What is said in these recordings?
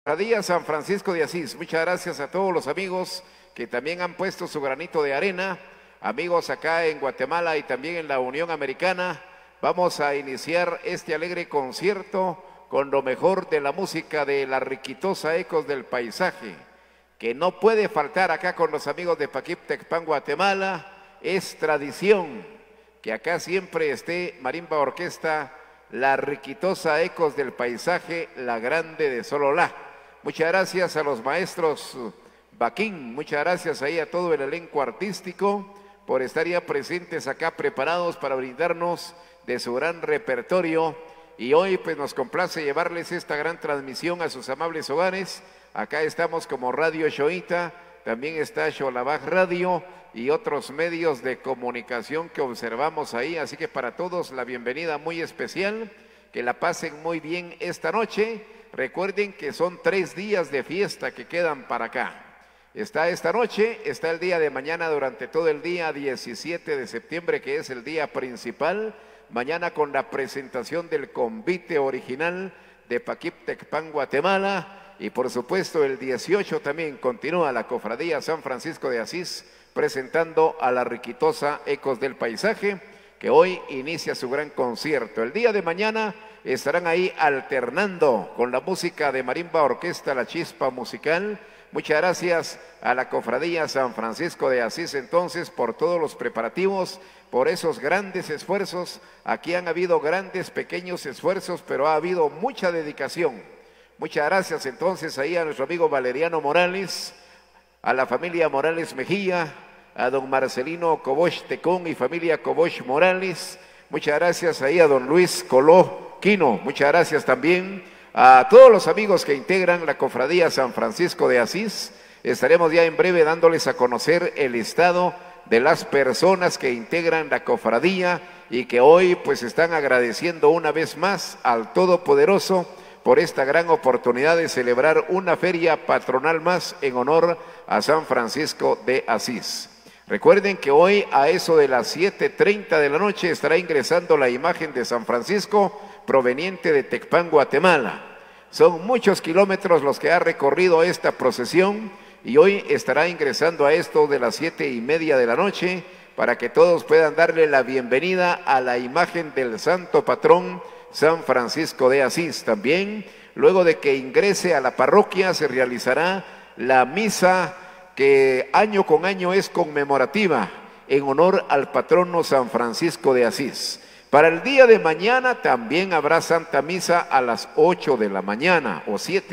Cofradía San Francisco de Asís. Muchas gracias a todos los amigos que también han puesto su granito de arena, amigos acá en Guatemala y también en la Unión Americana. Vamos a iniciar este alegre concierto con lo mejor de la música de la riquitosa Ecos del Paisaje, que no puede faltar acá con los amigos de Paquip, Tecpan, Guatemala. Es tradición que acá siempre esté Marimba Orquesta, la riquitosa Ecos del Paisaje, la grande de Sololá. Muchas gracias a los maestros Baquín, muchas gracias ahí a todo el elenco artístico por estar ya presentes acá, preparados para brindarnos de su gran repertorio. Y hoy pues nos complace llevarles esta gran transmisión a sus amables hogares. Acá estamos como Radio Shoita, también está Xolabaj Radio y otros medios de comunicación que observamos ahí. Así que para todos la bienvenida muy especial, que la pasen muy bien esta noche. Recuerden que son 3 días de fiesta que quedan para acá. Está esta noche, está el día de mañana durante todo el día, 17 de septiembre, que es el día principal. Mañana con la presentación del convite original de Paquip, Tecpan, Guatemala. Y por supuesto el 18 también continúa la Cofradía San Francisco de Asís presentando a la riquitosa Ecos del Paisaje, que hoy inicia su gran concierto. El día de mañana estarán ahí alternando con la música de Marimba Orquesta La Chispa Musical. Muchas gracias a la Cofradía San Francisco de Asís entonces por todos los preparativos, por esos grandes esfuerzos. Aquí han habido grandes, pequeños esfuerzos, pero ha habido mucha dedicación. Muchas gracias entonces ahí a nuestro amigo Valeriano Morales, a la familia Morales Mejía, a don Marcelino Coboch Tecón y familia Coboch Morales. Muchas gracias ahí a don Luis Coló Quino. Muchas gracias también a todos los amigos que integran la Cofradía San Francisco de Asís. Estaremos ya en breve dándoles a conocer el listado de las personas que integran la cofradía y que hoy pues están agradeciendo una vez más al Todopoderoso por esta gran oportunidad de celebrar una feria patronal más en honor a San Francisco de Asís. Recuerden que hoy a eso de las 7:30 de la noche estará ingresando la imagen de San Francisco proveniente de Tecpan, Guatemala. Son muchos kilómetros los que ha recorrido esta procesión y hoy estará ingresando a esto de las 7:30 de la noche para que todos puedan darle la bienvenida a la imagen del santo patrón San Francisco de Asís. También, luego de que ingrese a la parroquia, se realizará la misa que año con año es conmemorativa en honor al patrono San Francisco de Asís. Para el día de mañana también habrá Santa Misa a las 8 de la mañana, o 7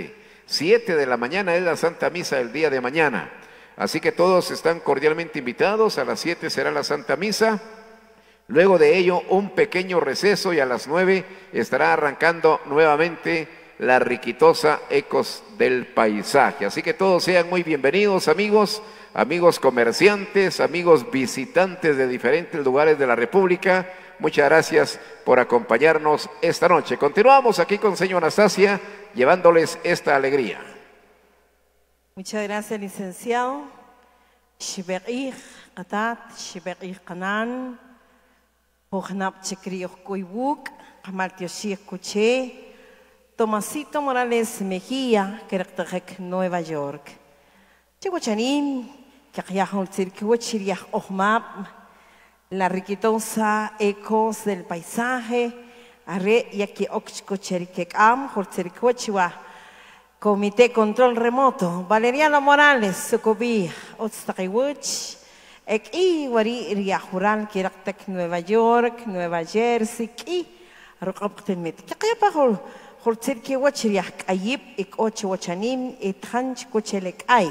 de la mañana es la Santa Misa el día de mañana. Así que todos están cordialmente invitados, a las 7 será la Santa Misa. Luego de ello un pequeño receso y a las 9 estará arrancando nuevamente la riquitosa Ecos del Paisaje. Así que todos sean muy bienvenidos amigos, amigos comerciantes, amigos visitantes de diferentes lugares de la República. Muchas gracias por acompañarnos esta noche. Continuamos aquí con señor Anastasia llevándoles esta alegría. Muchas gracias, licenciado. Shiberich, Qatat, Shiberich Qanan, Hognap Chekriyo Kuibuk, Kamaltioshir Kuche, Tomasito Morales Mejía, Kerekterek, Nueva York. Chihuachanín, Kakyahol Circuchiriach Ohmap, la riquitosa Ecos del Paisaje, Arre Yaki Oxcocherikekam, Horcercuachua, Comité Control Remoto, Valeriano Morales, Sucubí, Otstakiwuch, Eki Wari Riajural, Kiraktek, Nueva York, Nueva Jersey, Ki, Rokoptenmit, Kakapahol, Horcercuachiriach, Ayip, Ik Ochuachanim, Ithanch Kuchelek Ay.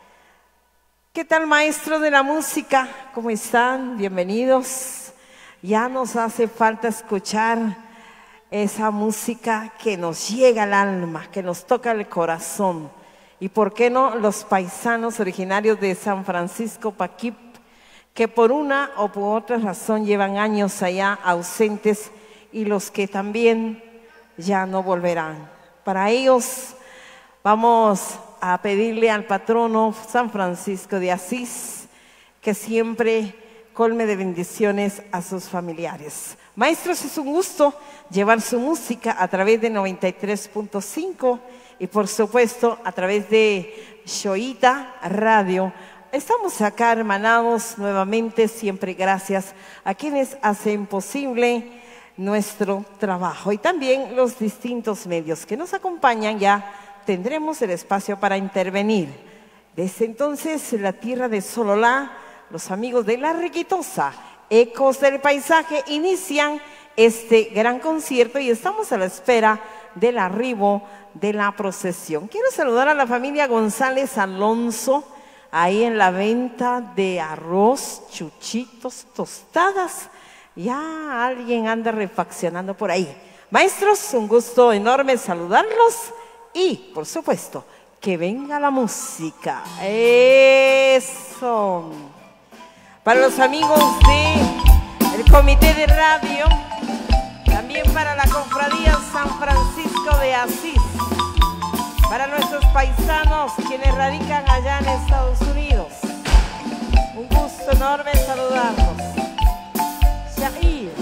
¿Qué tal, maestro de la música? ¿Cómo están? Bienvenidos. Ya nos hace falta escuchar esa música que nos llega al alma, que nos toca el corazón. Y por qué no los paisanos originarios de San Francisco Paquip, que por una o por otra razón llevan años allá ausentes y los que también ya no volverán. Para ellos vamos a pedirle al patrono San Francisco de Asís que siempre colme de bendiciones a sus familiares. Maestros, es un gusto llevar su música a través de 93.5 y por supuesto a través de Shoita Radio. Estamos acá hermanados nuevamente, siempre gracias a quienes hacen posible nuestro trabajo y también los distintos medios que nos acompañan. Ya tendremos el espacio para intervenir. Desde entonces, la tierra de Sololá, los amigos de La Riquitosa, Ecos del Paisaje, inician este gran concierto y estamos a la espera del arribo de la procesión. Quiero saludar a la familia González Alonso, ahí en la venta de arroz, chuchitos, tostadas. Ya alguien anda refaccionando por ahí. Maestros, un gusto enorme saludarlos y, por supuesto, que venga la música. Eso. Para los amigos del Comité de Radio, también para la Cofradía San Francisco de Asís, para nuestros paisanos quienes radican allá en Estados Unidos, un gusto enorme saludarlos. Shahir,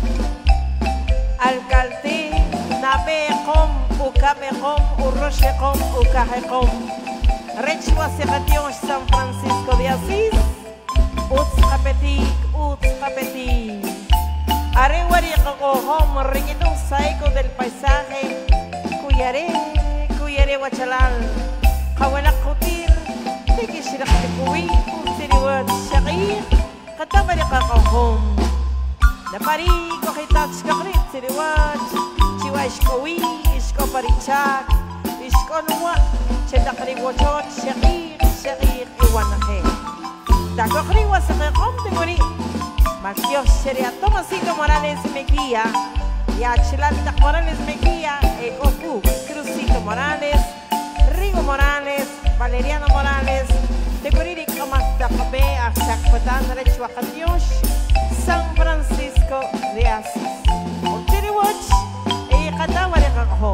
Alcalde, Nabecom, Ucabecom, Urrochecom, Ucajecom, Rechua Serratión San Francisco de Asís, Utzcapetic, Utzcapetic. Arewari Cocohom, Riquitosa, Ecos del Paisaje, Cuyaré, Cuyaré Huachalal, Cahuelacutir, Tequishiracubi, Utiriwat Shagir, Catabari Cocohom, Napari, Cojitat Shkabrit, Tiriwat, Chihuashkowi, Ishkoparichak, Ishkonua, Chetakriwachot, Shagir, Shagir, Iwanaje. Takokriwa Samekom, Tiguri. Martios Sheria Tomasito Morales Mejía, Yachilanta Morales Mejía, Opu, Cruzito Morales, Rigo Morales, Valeriano Morales, Teguriri Comactapape, Axacpatán, Rechuacatiosh, San Francisco de Asís. Otiriwach, y Catabarecajo.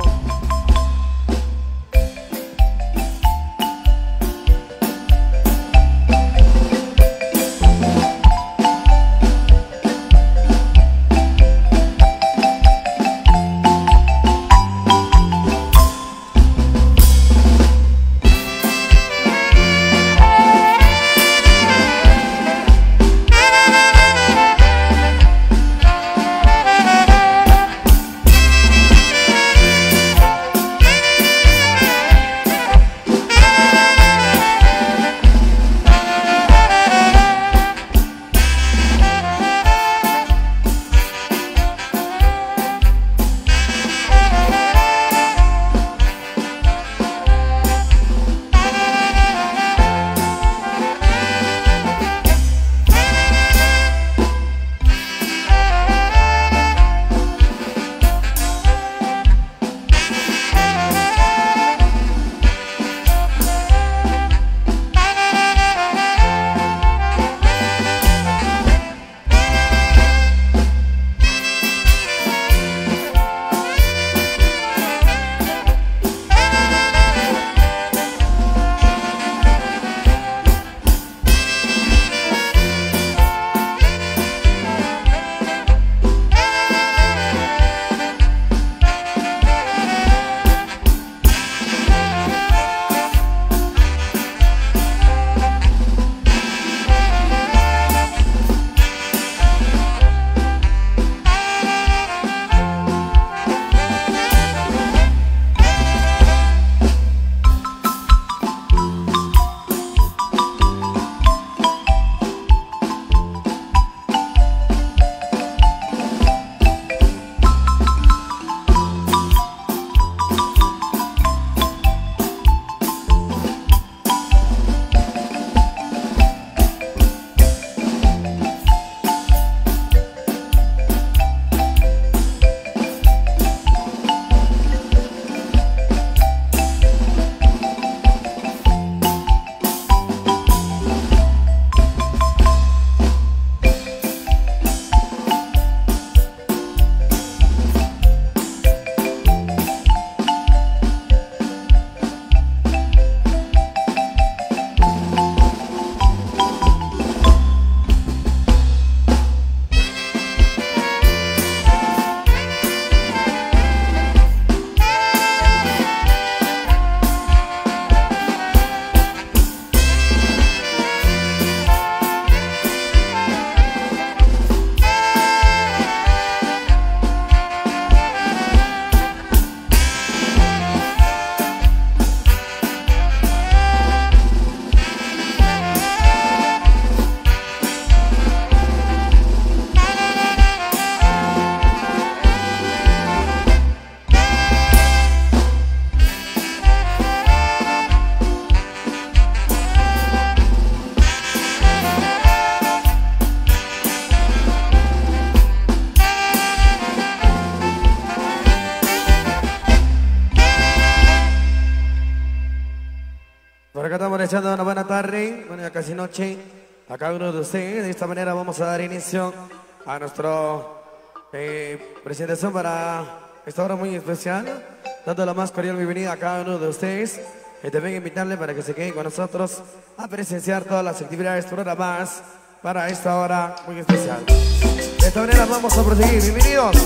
Por acá estamos echando una buena tarde, bueno, ya casi noche, a cada uno de ustedes. De esta manera vamos a dar inicio a nuestra presentación para esta hora muy especial, dando la más cordial bienvenida a cada uno de ustedes. Y también invitarle para que se queden con nosotros a presenciar todas las actividades programadas para esta hora muy especial. De esta manera vamos a proseguir. Bienvenidos.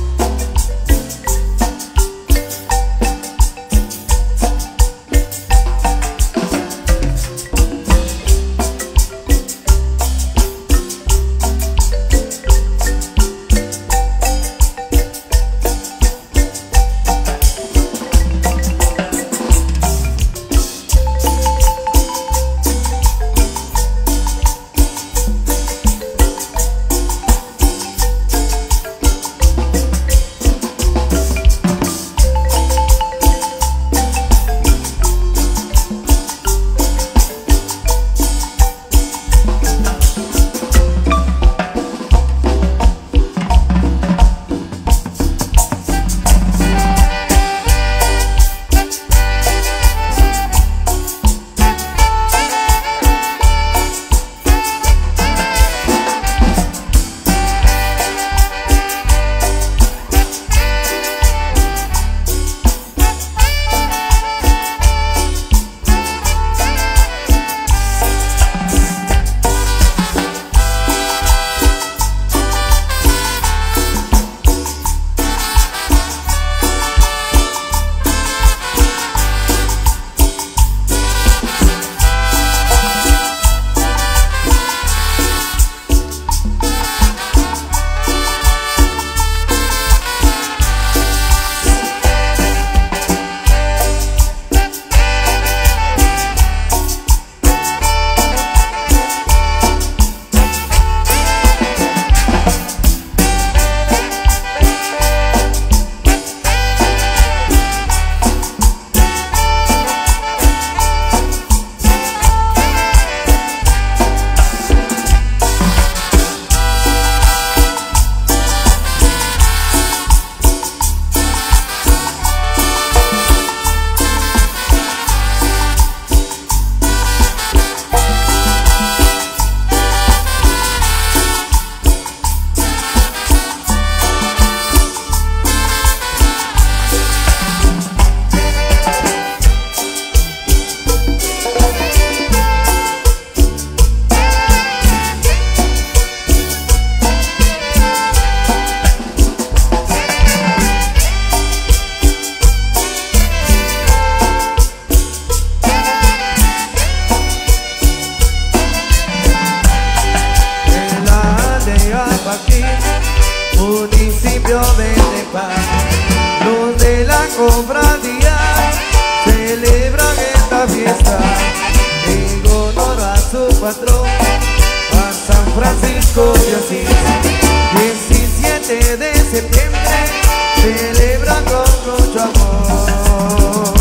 Municipio de Tepa, los de la cofradía celebran esta fiesta en honor a su patrón, a San Francisco de Asís. 17 de septiembre celebran con mucho amor.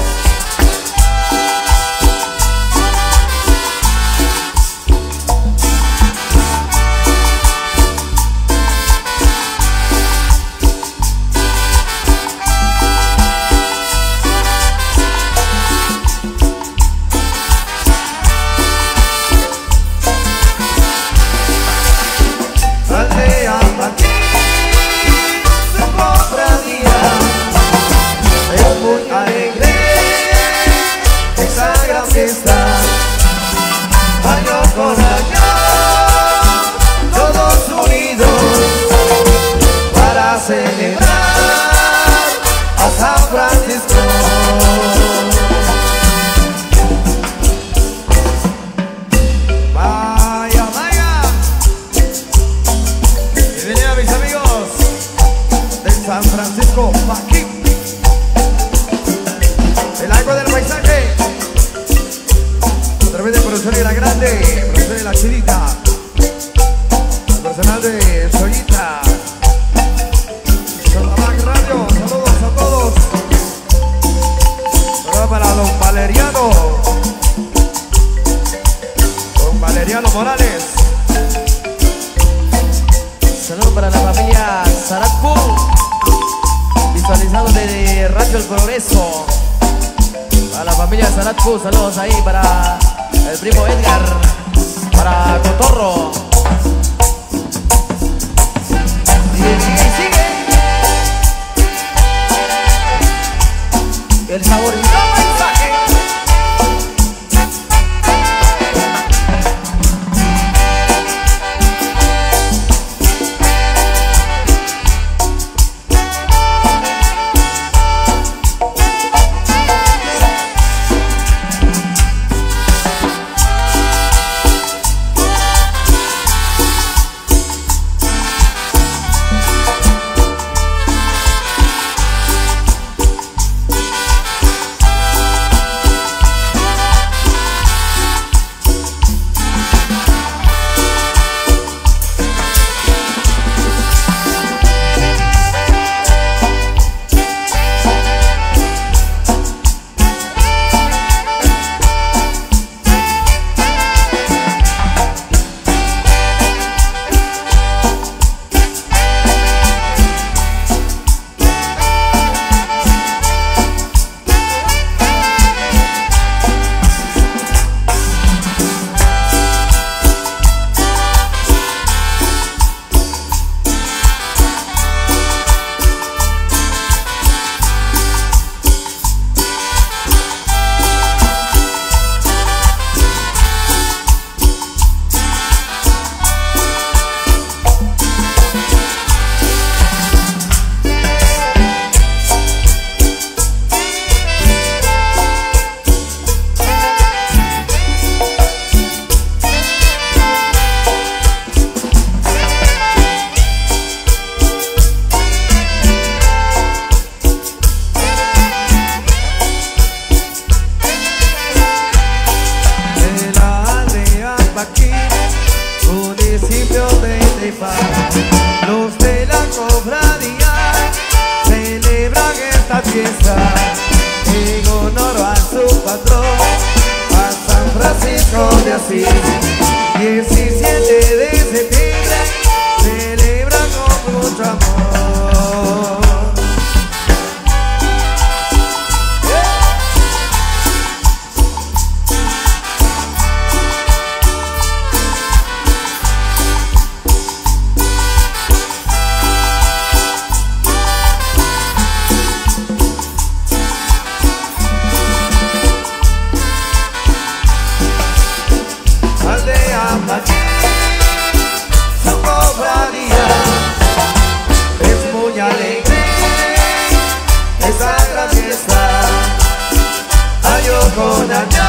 Año con año, todos unidos para celebrar a San Francisco. Vaya, vaya. Bienvenidos mis amigos de San Francisco, aquí. El agua del paisaje. A través de Producción Era Grande, Producción de La Chirita, el personal de Soyita, Solamac Radio, saludos a todos. Saludos para don Valeriano Morales. Saludos para la familia Saratpur, visualizado desde Radio El Progreso. A la familia Saratku, saludos ahí para el primo Edgar, para Cotorro. Sigue, sigue, sigue. El favorito mensaje. Los de la cofradía celebran esta fiesta en honor a su patrón, a San Francisco de Asís. 17 de septiembre celebran con mucho amor. Su cofradía es muy alegre, esa gran fiesta, año con año,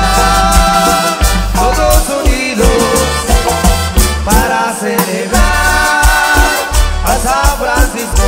todos unidos para celebrar a San Francisco.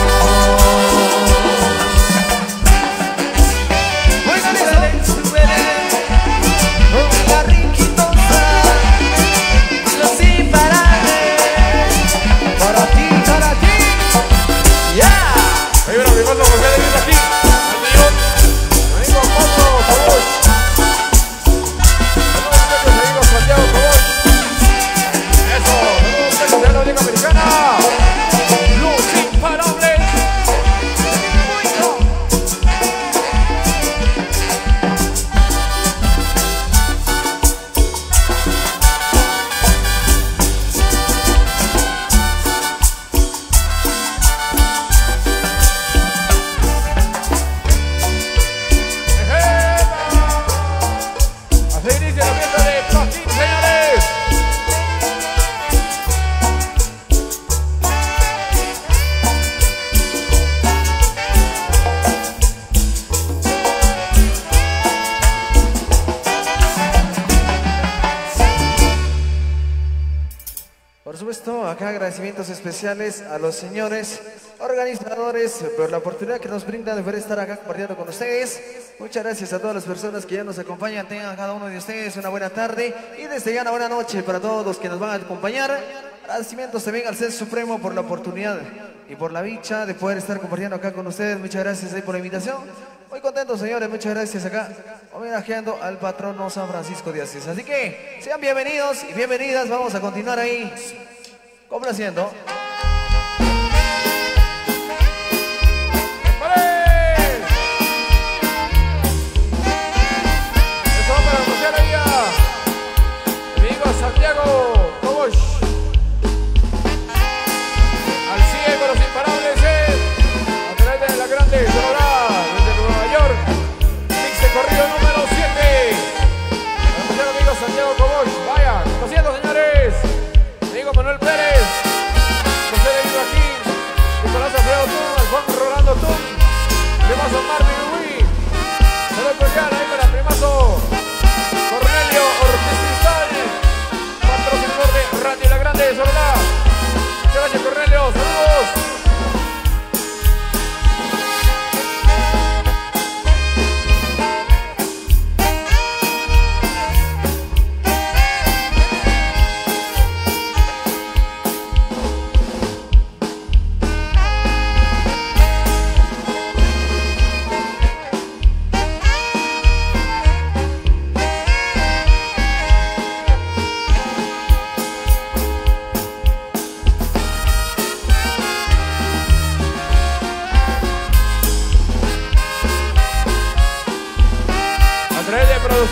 Por supuesto, acá agradecimientos especiales a los señores organizadores por la oportunidad que nos brindan de poder estar acá compartiendo con ustedes. Muchas gracias a todas las personas que ya nos acompañan. Tengan cada uno de ustedes una buena tarde y desde ya una buena noche para todos los que nos van a acompañar. Agradecimientos también al Ser Supremo por la oportunidad y por la dicha de poder estar compartiendo acá con ustedes. Muchas gracias ahí por la invitación. Muy contentos, señores, muchas gracias acá, homenajeando al patrono San Francisco de Asís. Así que sean bienvenidos y bienvenidas, vamos a continuar ahí complaciendo.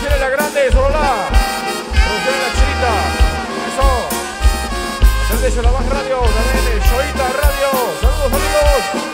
Producción en la grande, solo la. Producción en la chinita. Eso. Hacer de hecho la más radio, también Shoita Radio. Saludos amigos.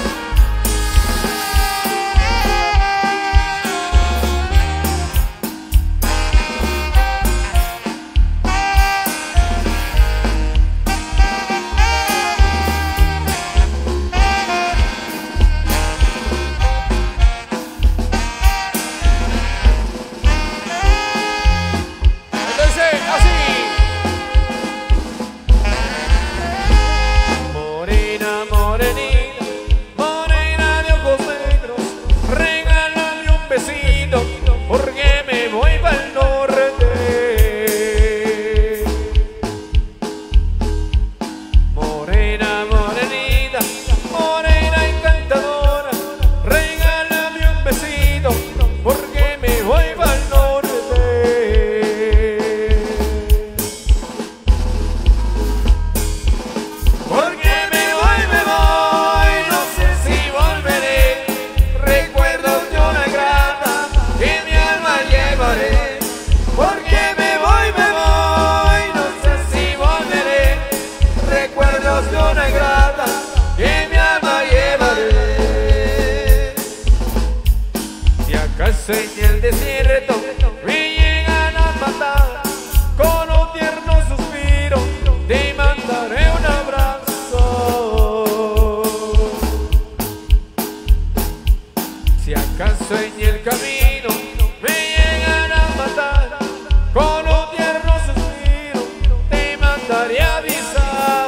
En el desierto me llegan a matar, con un tierno suspiro te mandaré un abrazo. Si acaso en el camino me llegan a matar, con un tierno suspiro te mandaré a avisar.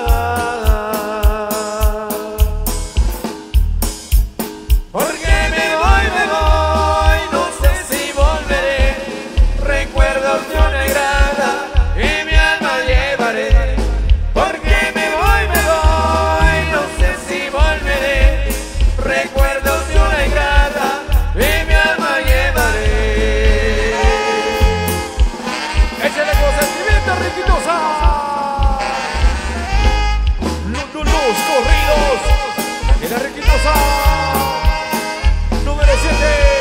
Porque me voy, no sé si volveré. Recuerdos de una grada y mi alma llevaré. Porque me voy, no sé si volveré. Recuerdos de una grada y mi alma llevaré. Échale con sentimiento, Riquitosa. Los corridos en la Riquitosa. Número 7.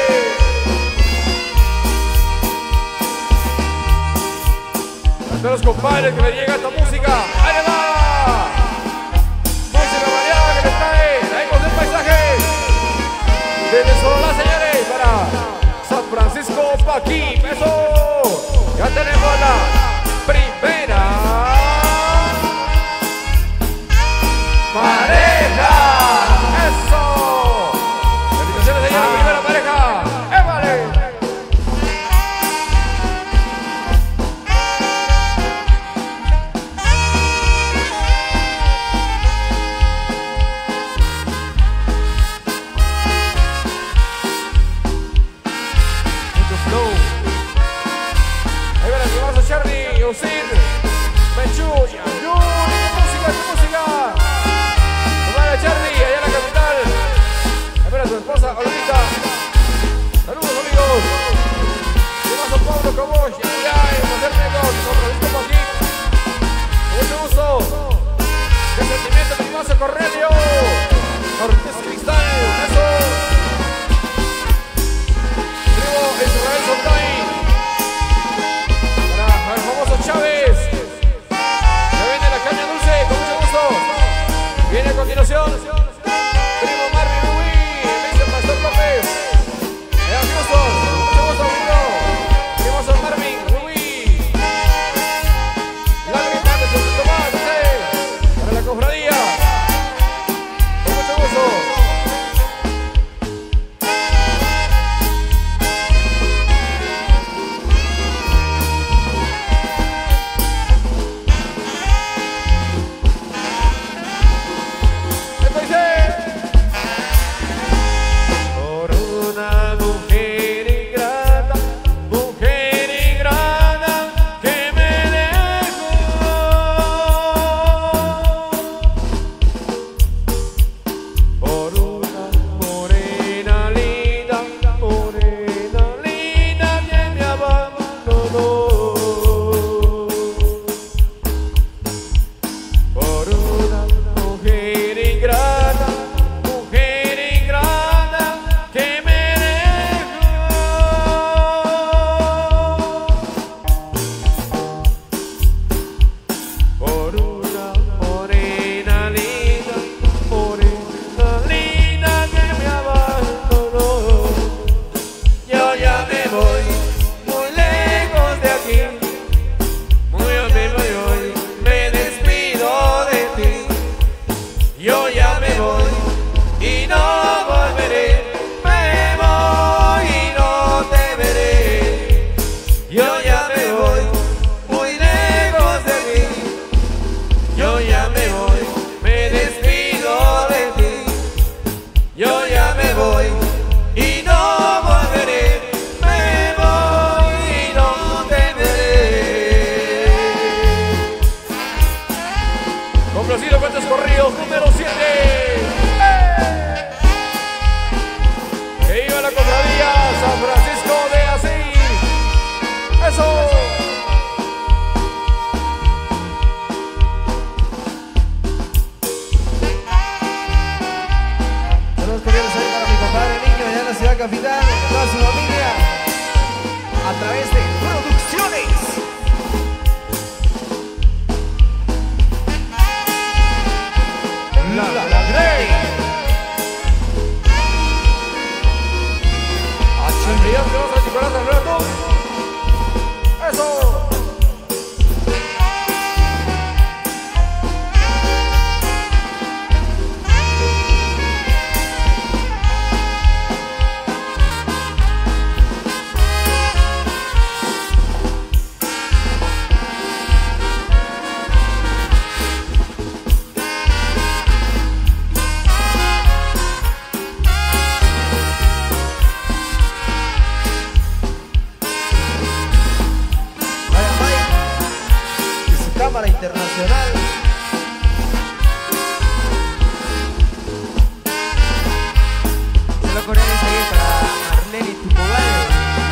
A todos los compadres que me llega esta música. ¡Ahí le va! Música variada que les trae la Ecos del Paisaje. Desde Sololá, señores, para San Francisco, Paquí. ¡Eso! Ya tenemos la primera pareja. ¡Eso! Felicitaciones, señor, primera pareja. ¡Évale! Mucho flow. Ahí van, que vamos a echar través de Producciones. La Grey. Al brillante vamos a chocolate al rato. Eso. Cámara Internacional. Solo con él seguir para Marlene Tupogal.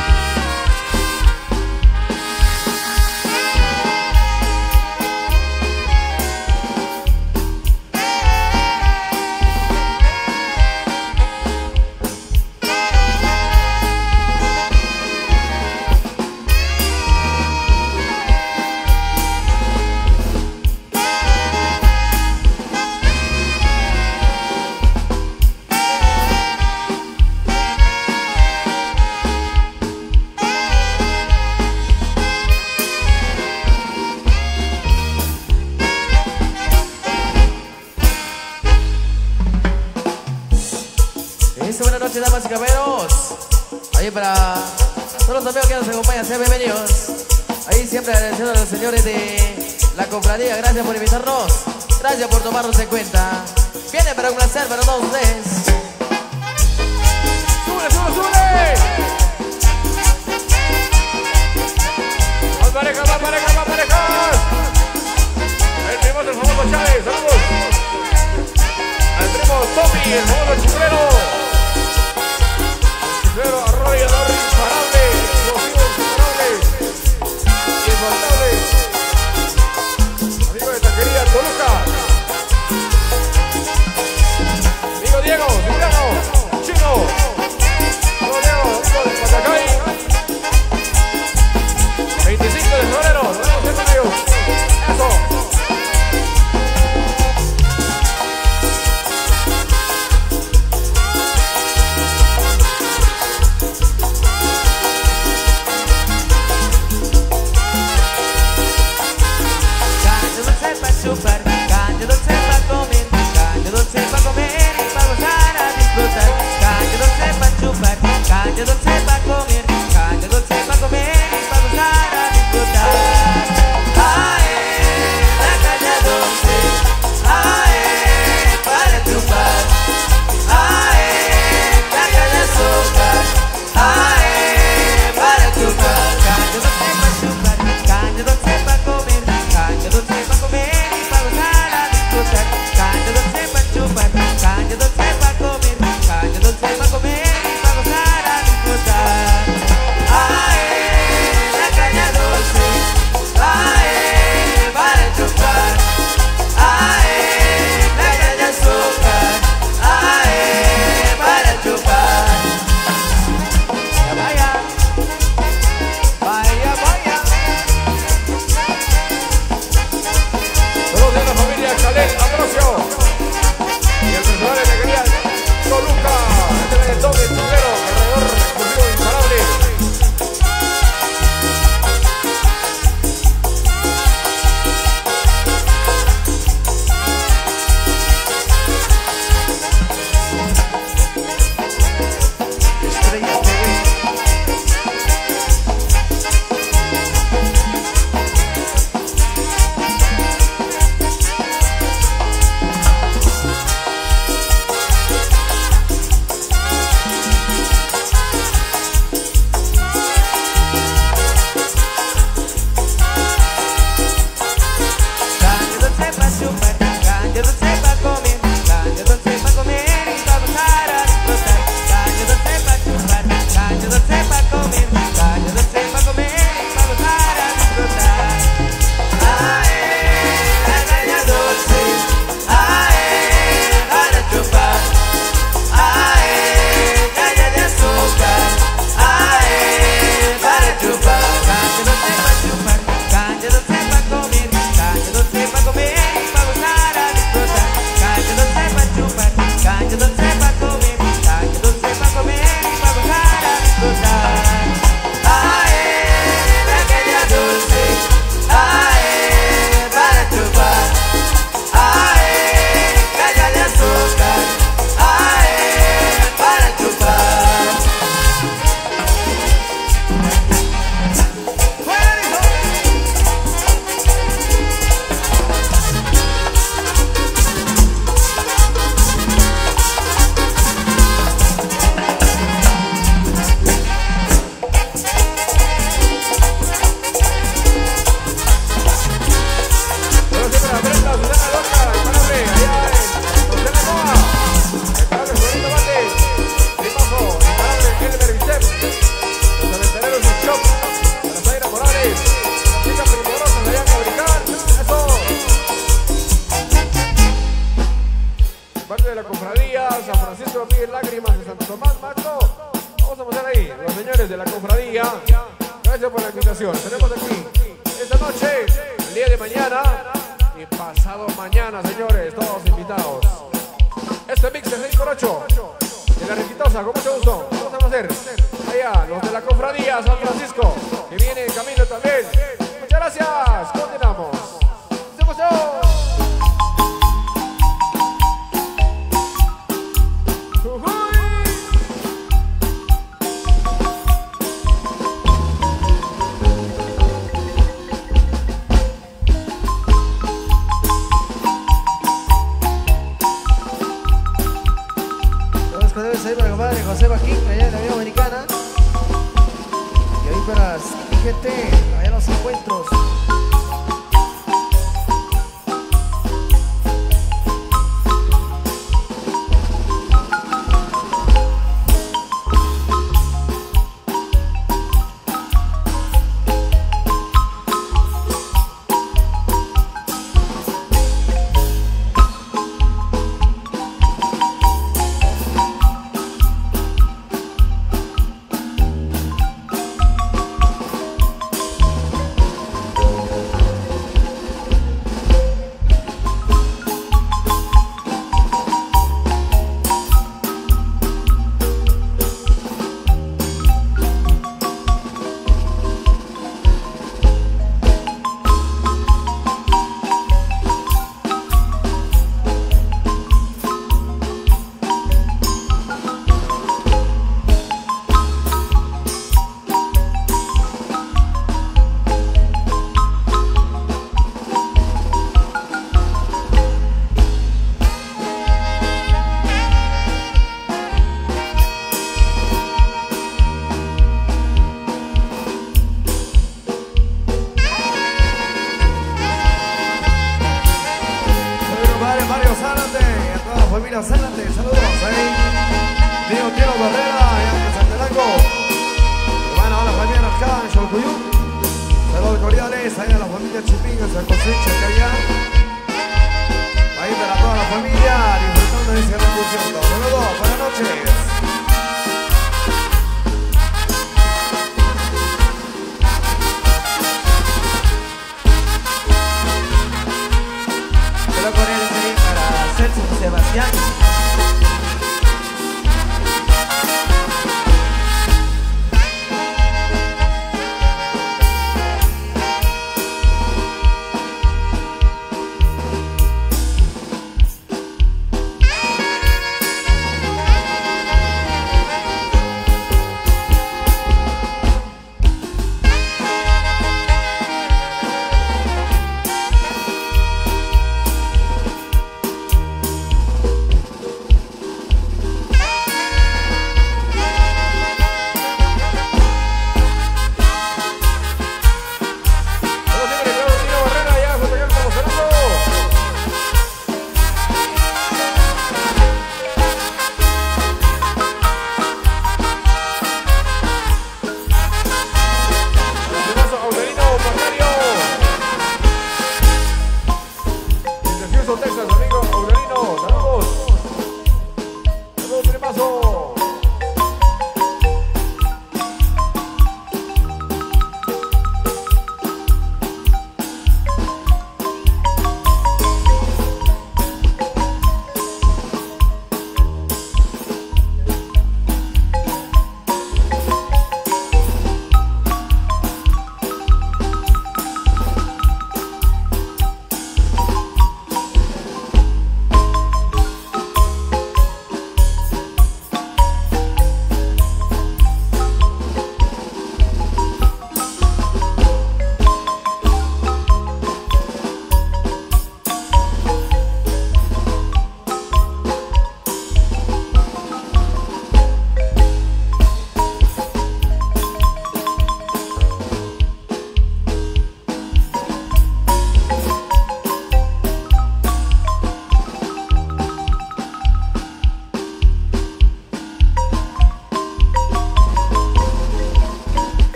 Buenas noches, damas y caballeros. Ahí para todos los amigos que nos acompañan, sean bienvenidos. Ahí siempre agradeciendo a los señores de la cofradía. Gracias por invitarnos. Gracias por tomarnos en cuenta. Viene para un placer para todos ustedes. ¡Sube, sube, sube! ¡Más parejas, más parejas, más parejas! El primo del famoso Chávez, saludos. Al primo Tommy, el famoso chiflero. Pero arrollador imparable, explosivo imparable, infaltable. Amigo de Taquería Toluca. Amigo Diego, Emiliano, Chino. Amigo Diego, amigo de especiales de la cofradía. Gracias por la invitación. Tenemos aquí esta noche, el día de mañana y pasado mañana, señores, todos invitados. Este mix de 6x8 de la Riquitosa, con mucho gusto. Vamos a hacer allá los de la cofradía San Francisco, que viene en camino también. Muchas gracias. Continuamos. ¡Se pasó! Ahí para el compadre José Bajín, allá en la Vía Americana. Y ahí para gente, allá en los encuentros.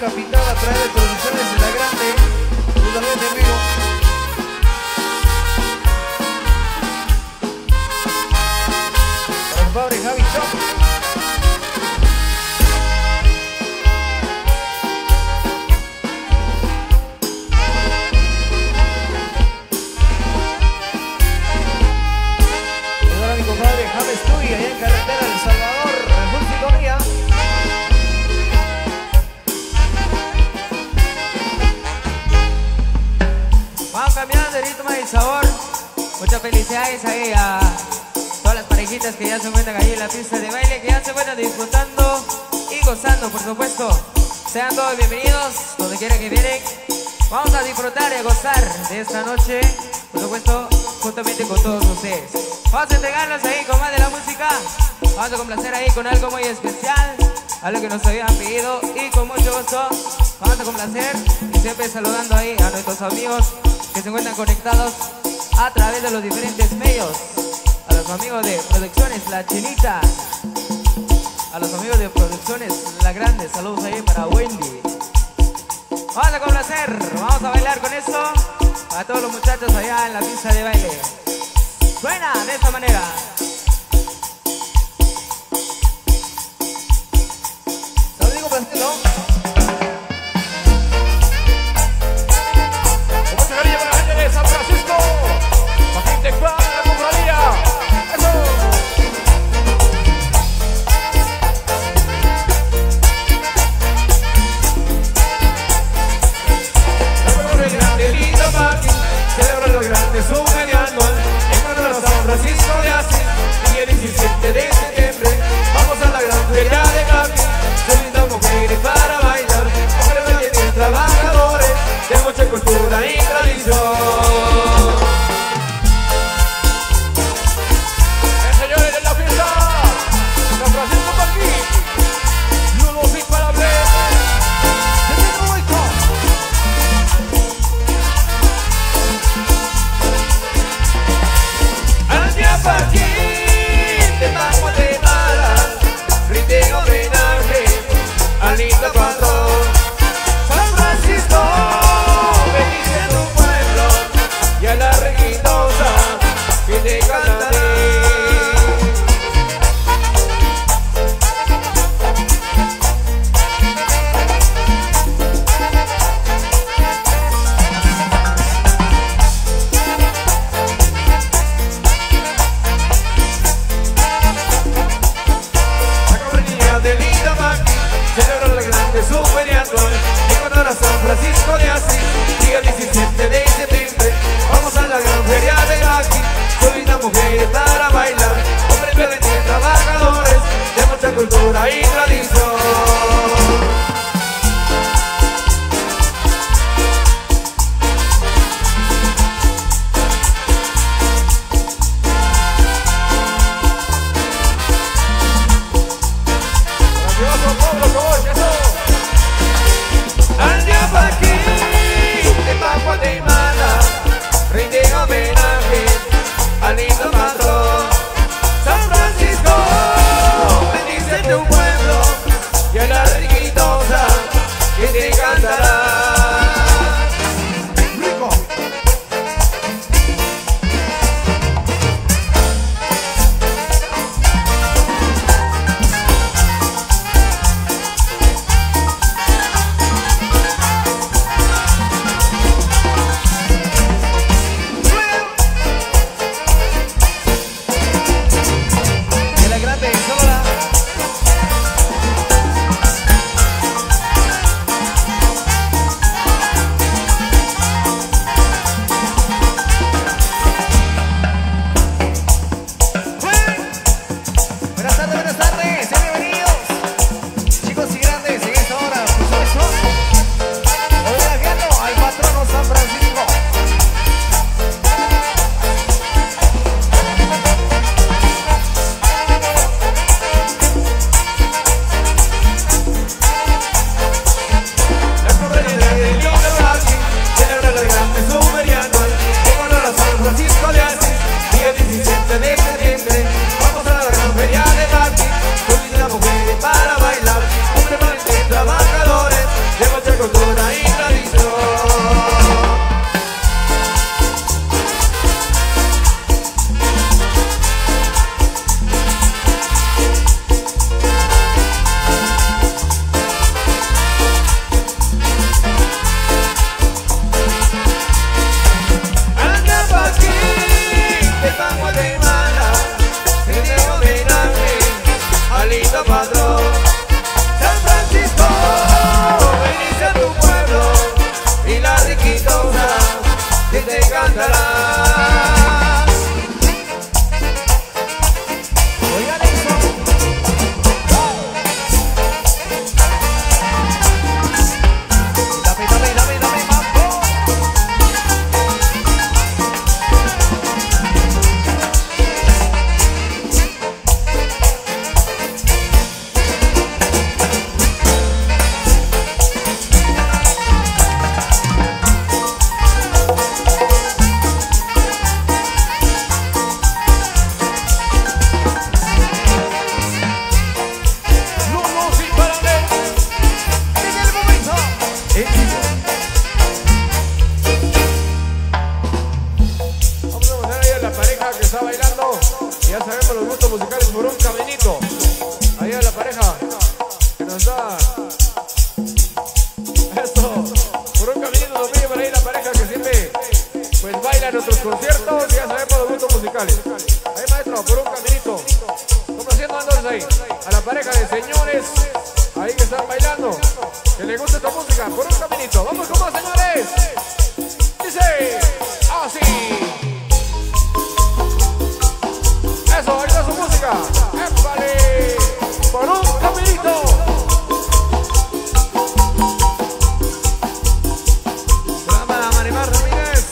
capital a través de Producciones de la Grande, totalmente en vivo. Para el padre Javi Chop. Mi compadre James Tuy, allá en carretera del Salvador, en full sintonía. Vamos caminando el ritmo y sabor. Muchas felicidades ahí a todas las parejitas que ya se encuentran ahí en la pista de baile, que ya se encuentran disfrutando y gozando, por supuesto. Sean todos bienvenidos, donde quiera que vienen. Vamos a disfrutar y a gozar de esta noche, por supuesto, juntamente con todos ustedes. Vamos a entregarnos ahí con más de la música. Vamos a complacer ahí con algo muy especial, algo que nos habían pedido, y con mucho gusto vamos a complacer, y siempre saludando ahí a nuestros amigos que se encuentran conectados a través de los diferentes medios. A los amigos de Producciones La Chinita, a los amigos de Producciones La Grande, saludos ahí para Wendy. Vamos a complacer, vamos a bailar con esto a todos los muchachos allá en la pista de baile. Suena de esta manera. Rodrigo Plastelo. Con mucho cariño para la gente de San Francisco, la gente de la cofradía. ¡Eso! Celebra el grande lindo party, celebra lo grande su media anual. San Francisco de Asís, y el 17 de septiembre vamos a la gran feria de Capi. Se brindan mujeres para bailar, mujeres que tienen trabajadores de mucha cultura y tradición. Señores de la fiesta, San Francisco está aquí, Lulos imparables. Aquí te vamos a preparar, rinde homenaje al lindo patrón San Francisco, bendice tu pueblo y a la reguitosa que te cantaré. Celebra la grande su baila en nuestros conciertos y ya sabemos los gustos musicales. Ahí, maestro, por un caminito. Complaciendo entonces ahí a la pareja de señores ahí que están bailando, que les gusta esta música, por un caminito. Vamos con más, señores. Dice así. Eso, ahí está su música. ¡Épale! Por un caminito. Para Marimar Ramírez.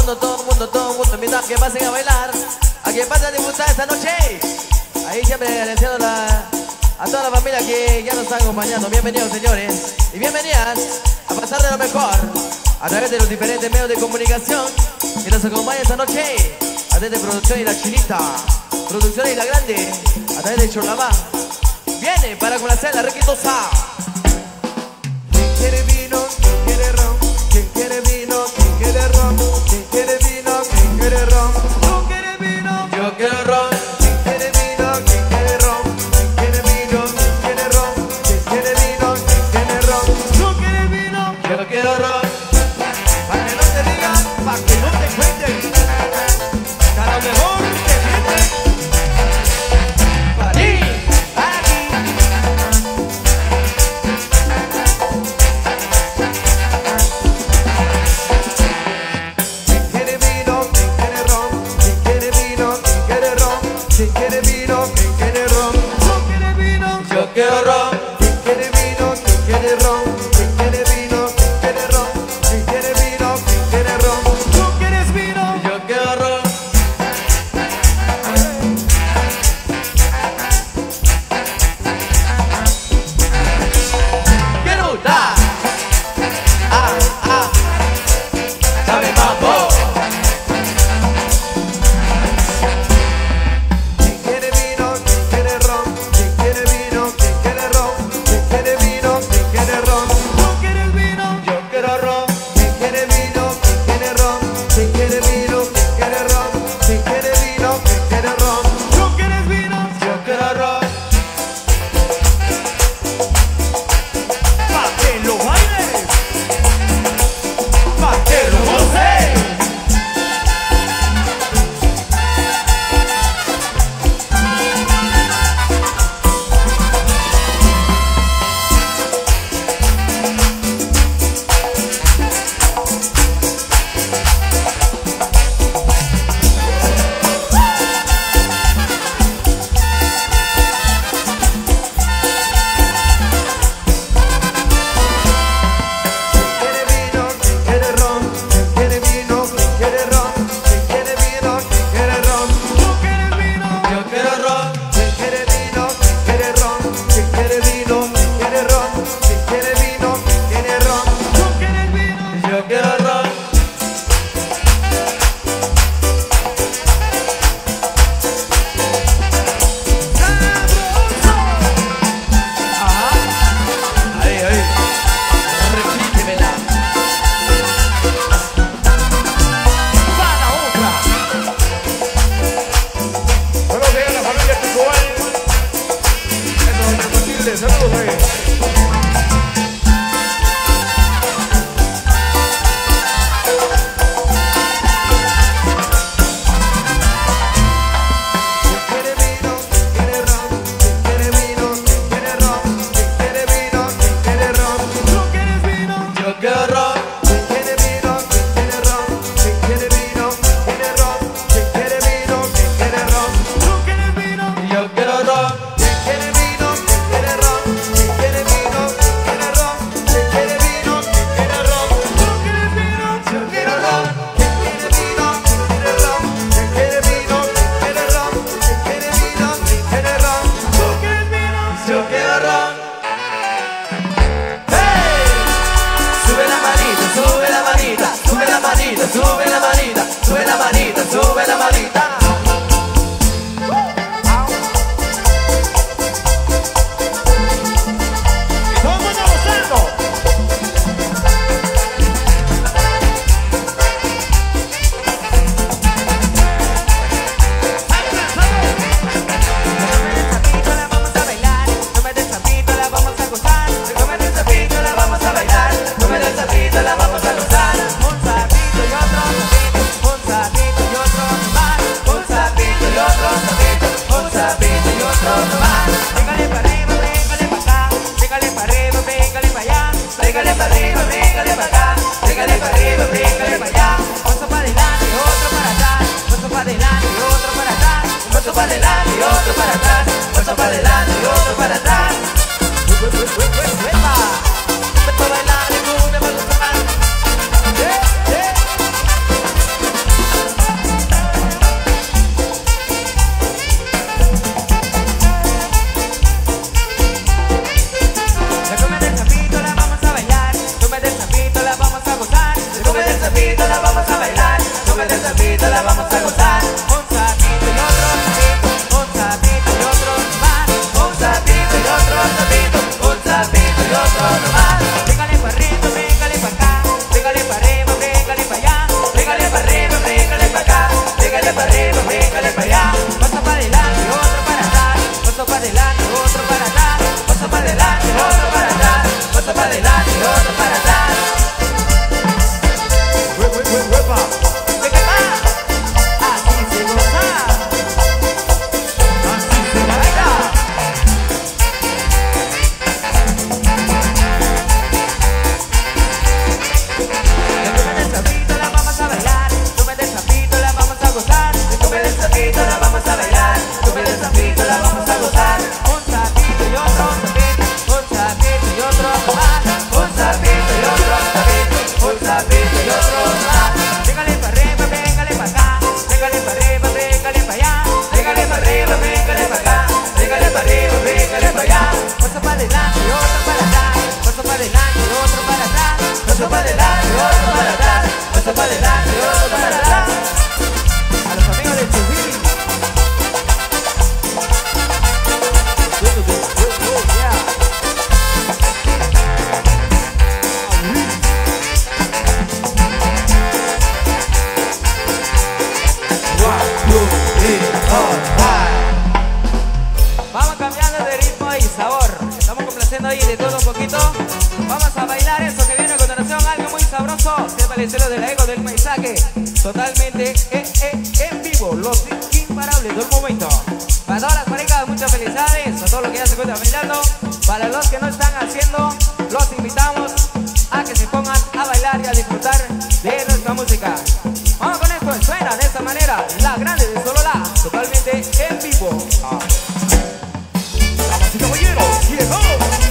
todo el mundo, invita a que pasen a bailar, a que pasen a disfrutar esta noche. Ahí siempre agradeciendo a toda la familia que ya nos está acompañando. Bienvenidos, señores, y bienvenidas a pasar de lo mejor a través de los diferentes medios de comunicación que nos acompañan esta noche. A través de Producción y la Chinita, Producción y la Grande, a través de Chorlabá. Viene para complacer la requitosa. ¿Quién quiere vino? ¿Quién quiere ron? ¿Quién quiere vino? ¿Quién quiere ron? ¿Quién quiere vino? ¿Quién quiere ron? ¿Tú quieres vino? Yo quiero ron. ¿Quién quiere vino? ¿Quién quiere ron? ¿Quién quiere vino? ¿Quién quiere ron? ¿Quién quiere vino? ¿Quién quiere ron? ¿Tú quieres vino? Yo quiero ron. Para que no te digan, para que no te cuenten. A lo mejor te mienten. Para ti, para ti. ¿Quién quiere vino? ¿Quién quiere ron? ¿Quién quiere vino? ¿Quién quiere ron? ¿Quién quiere vino? ¿Quién quiere ron? ¿Tú quieres vino? Yo quiero ron. ¿Quién quiere vino? ¿Quién quiere ron? ¿Quién quiere vino? ¿Quién quiere ron? ¿Quién quiere vino? ¿Quién quiere ron? ¿Tú quieres vino? Yo quiero ron. Quiero dar. Dame mambo. ¿Quién quiere vino? ¿Quién quiere ron? ¿Quién quiere vino? ¿Quién quiere ron? ¿Quién quiere vino? ¿Quién quiere ron? ¿Tú quieres vino? Yo quiero ron. ¿Quién quiere vino? ¿Quién quiere ron? ¿Quién quiere vino? ¿Quién quiere ron? ¿Quién quiere vino? ¿Quién quiere ron? ¿Tú quieres vino? Yo quiero ron. ¡Pa' que lo bailes! Pa' que lo goce. ¿Quién quiere vino? ¿Quién quiere ron? ¿Quién quiere vino? ¿Quién quiere ron? ¿Quién quiere vino? ¿Quién quiere ron? ¿Tú quieres vino? Yo quiero ron. ¿Quién quiere vino? ¿Quién quiere ron? ¿Quién quiere vino? ¿Quién quiere ron? ¿Quién quiere vino? ¿Quién quiere ron? ¿Tú quieres vino? Yo quiero ron. Ahí, ahí. Repítemela. Para otra. Buenos días, la familia Picual. Eso es Doña Matilde, saludos ahí. ¿Quién quiere vino? ¿Quién quiere ron? ¿Quién quiere vino? ¿Quién quiere ron? ¿Quién quiere vino? ¿Quién quiere ron? ¿Tú quieres vino? Yo quiero ron. ¿Quién quiere vino? ¿Quién quiere ron? ¿Quién quiere vino? ¿Quién quiere ron? ¿Quién quiere vino? ¿Quién quiere ron? ¿Tú quieres vino? Yo quiero ron. ¿Quién quiere vino? ¿Quién quiere ron? ¿Quién quiere vino? ¿Quién quiere ron? ¿Quién quiere vino? ¿Quién quiere ron? ¿Tú quieres vino? Yo quiero ron. ¿Quién quiere vino? ¿Quién quiere ron? ¿Quién quiere vino? ¿Quién quiere ron? ¿Quién quiere vino? ¿Quién quiere ron? ¿Tú quieres vino? Yo quiero ron. ¡Hey! Sube la manita, sube la manita, sube la manita, sube la manita, sube la manita, sube la manita. Y todo el mundo gozando. No me des sapito, la vamos a gozar. No me des sapito, la vamos a bailar. No me des sapito, la vamos a gozar. Un sapito y otro sapito, un sapito y otro más. Un sapito y otro sapito, un sapito y otro más. Pégale para arriba, pégale para acá. Pégale para arriba, pégale para allá. Pégale para arriba, pégale para acá. Pégale para arriba, pégale para allá. Un paso para adelante y otro para atrás. Un paso para adelante y otro para atrás. Un paso para adelante y otro para atrás. Un paso para adelante y otro para atrás. ¡Epa! Vete a bailar y tú me vas a gustar. el sapito la vamos a gozar. Un sapito y otro sapito, un sapito y otro más. Un sapito y otro sapito, un sapito y otro más. Pégale para arriba, pégale para acá, pégale para arriba, pégale para allá. Pégale para arriba, pégale para acá, pégale para arriba, pégale para allá. Paso para adelante, otro para atrás, paso para adelante, otro para atrás, paso para adelante, otro para atrás, paso para adelante, otro para atrás. Totalmente en vivo, los imparables del momento. Para todas las parejas, muchas felicidades. A todos los que ya se encuentran bailando. Para los que no están haciendo, los invitamos a que se pongan a bailar y a disfrutar de nuestra música. Vamos con esto, suena de esta manera La Grande de Sololá, totalmente en vivo. Damas y caballeros, llegó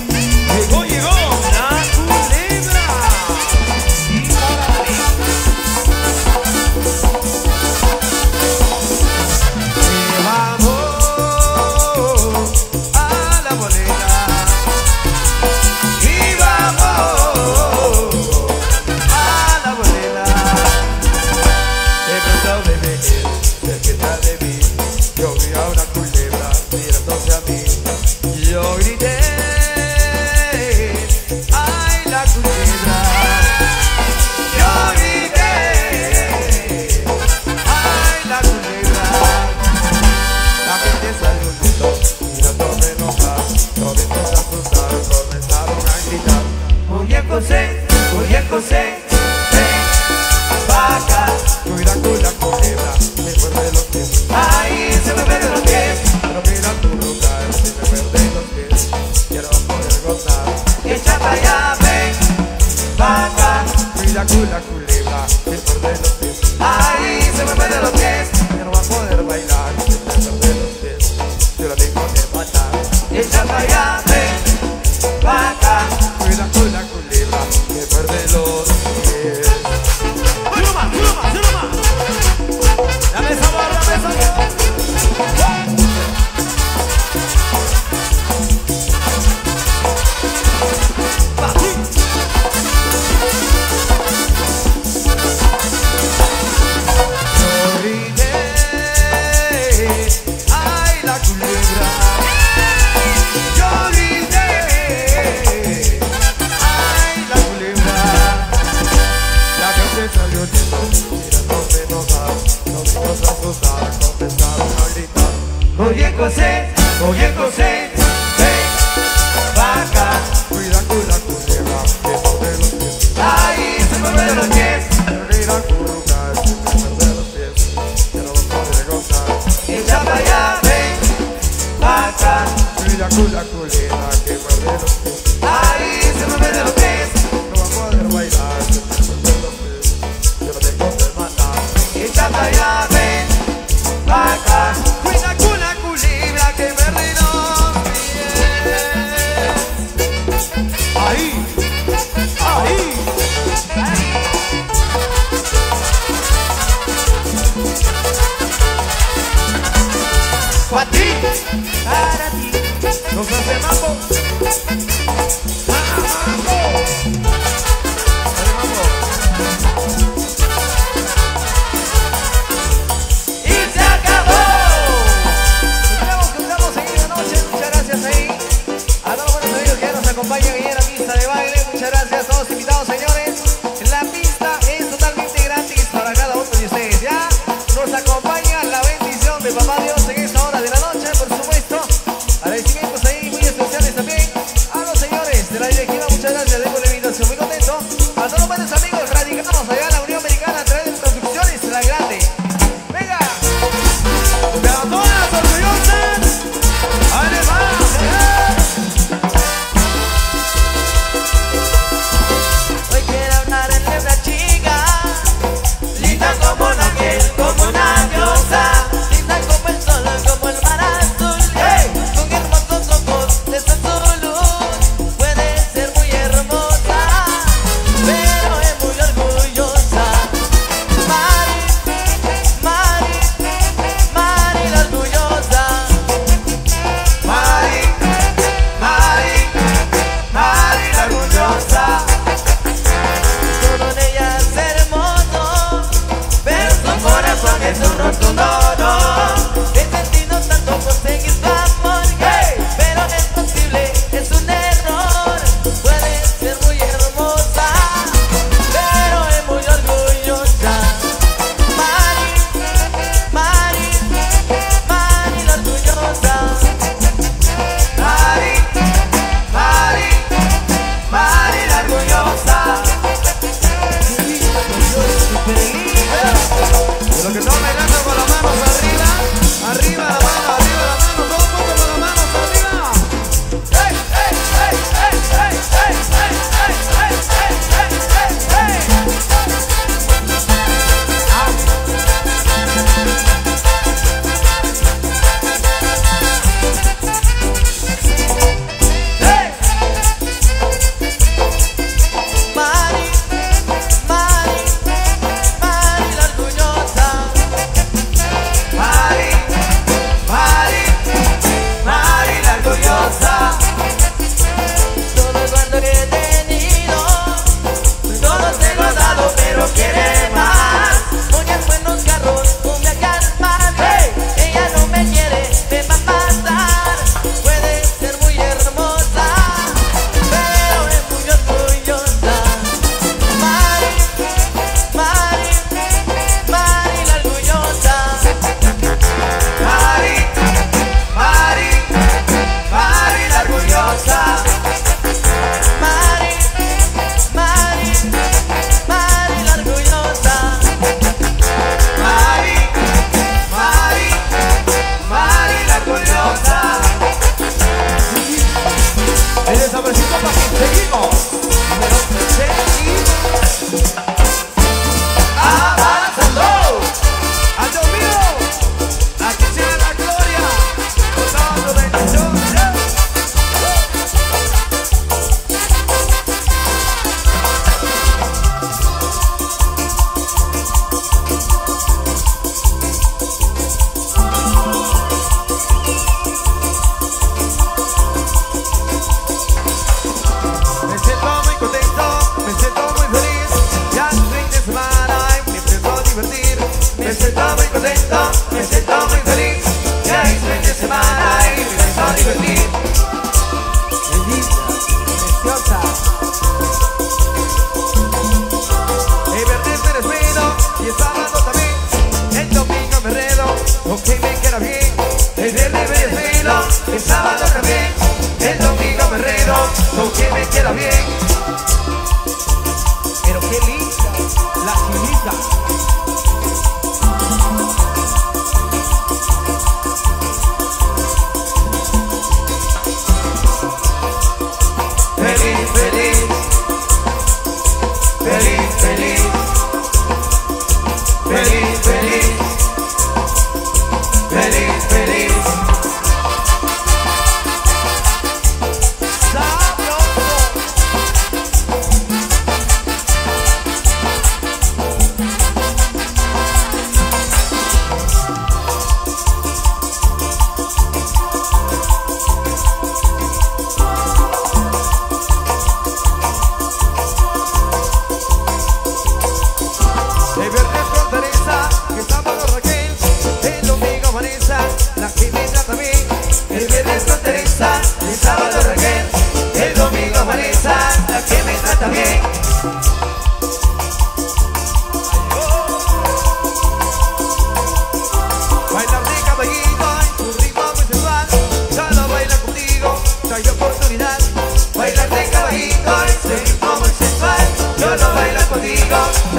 la culebra. José, vaca, cuida con la culebra, me muerde los pies. Ahí se me muerde los pies. Pero mira tu lugar, si me muerde los pies, quiero poder gozar. Echa para allá, ven, vaca, cuida con la culebra, me muerde los pies. Ahí se me muerde los pies. Ya no va a poder bailar, si me muerde los pies, yo la tengo que matar. Echa para allá, ven, vaca, cuida con la culebra, me muerde los pies. Dame sabor, dame sabor. Ay, la culebra. Yo grité. Ay, la culebra. La gente salió yendo, mirándose enojar. Los niños asustados comenzaron a gritar. Oye, José, ven, vaca, Cuida con la culebra, que muerde los pies. ahí se me muerde los pies. Mira el currucar, que me muerde los pies. Que no va a poder gozar. Echa para allá, ven, vaca, Cuida con la culebra, que muerde los pies. ahí se me muerde los pies. No va a poder bailar, que me muerde los pies. Yo no tengo que matar. Echa para allá, ven, vaca, Cuida con la culebra, que muerde los pies. Ahí, ahí. para ti, para ti. Nos hace mambo. nos acompaña la bendición de Papá Dios en esta hora de la noche, por supuesto. Agradecimientos ahí muy especiales también a los señores de la directiva. Muchas gracias, dejo la invitación, muy contento. A todos los buenos amigos radicados allá en la Unión Americana a través de Producciones La Grande. ¡Venga! ¡De a todas orgullosas! ¡Ahí les va! Hoy quiero hablarle de una chica, linda como un ángel, como una diosa, linda como el sol, como el mar azul, con hermosos ojos de su luz. Puede ser muy hermosa, pero es muy orgullosa. Mari, Mari, Mari la orgullosa. Mari, Mari, Mari la orgullosa. Todo en ella es hermoso, pero su corazón es un rotundo no. He sentido tanto conseguir tu amor, pero es posible, es un error. Puede ser muy hermosa, pero es muy orgullosa. Mari, Mari, Mari la orgullosa. Mari, Mari, Mari la orgullosa. De lo que estamos bailando con las manos arriba, arriba la mano, todo el mundo con las manos arriba. ¡Hey, hey, hey, hey, hey, hey, hey, hey, hey, hey, hey, hey! Mari, Mari, Mari la orgullosa. Mari, Mari, Mari la orgullosa. Todo cuando he tenido, todo te lo he dado, pero quiere más. Uñas, buenos carros, un viaje al mar. Ella no me quiere, me va a matar. Puede ser muy hermosa, pero es muy orgullosa. Mari, Mari, Mari la orgullosa. Mari, Mari, Mari la orgullosa. Mari, Mari, Mari la orgullosa. Mari, Mari, Mari la orgullosa. En esa versión para que seguimos. Seguimos. Avanzando. ¡A Dios mío! ¡Aquí sea la gloria! ¡Dando bendición! Me siento muy contento, me siento muy feliz. Ya es fin de semana y me empiezo a divertir. Me siento muy contento, me siento muy feliz. Ya es fin de semana y me empiezo a divertir. Qué linda, preciosa. El viernes me despido y el sábado también. El domingo me enredo, ok me queda bien. El viernes me despido, el sábado también. El domingo me enredo, ok me queda bien. Pero qué linda, la chinita. Feliz, feliz, feliz, feliz, feliz, feliz, feliz, feliz. Sabroso.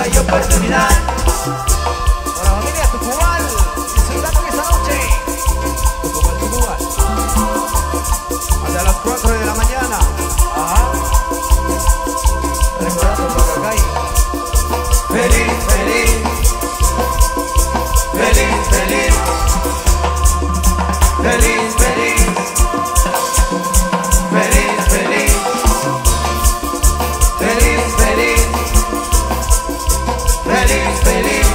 hay oportunidad. Para la familia Tucumán, disfrutando esta noche. Tucumán. Hasta las 4 de la mañana. Ajá. Recordando Pacacay. Feliz, feliz. Feliz, feliz. Feliz, feliz. Feliz, feliz. Feliz, feliz. Feliz, feliz.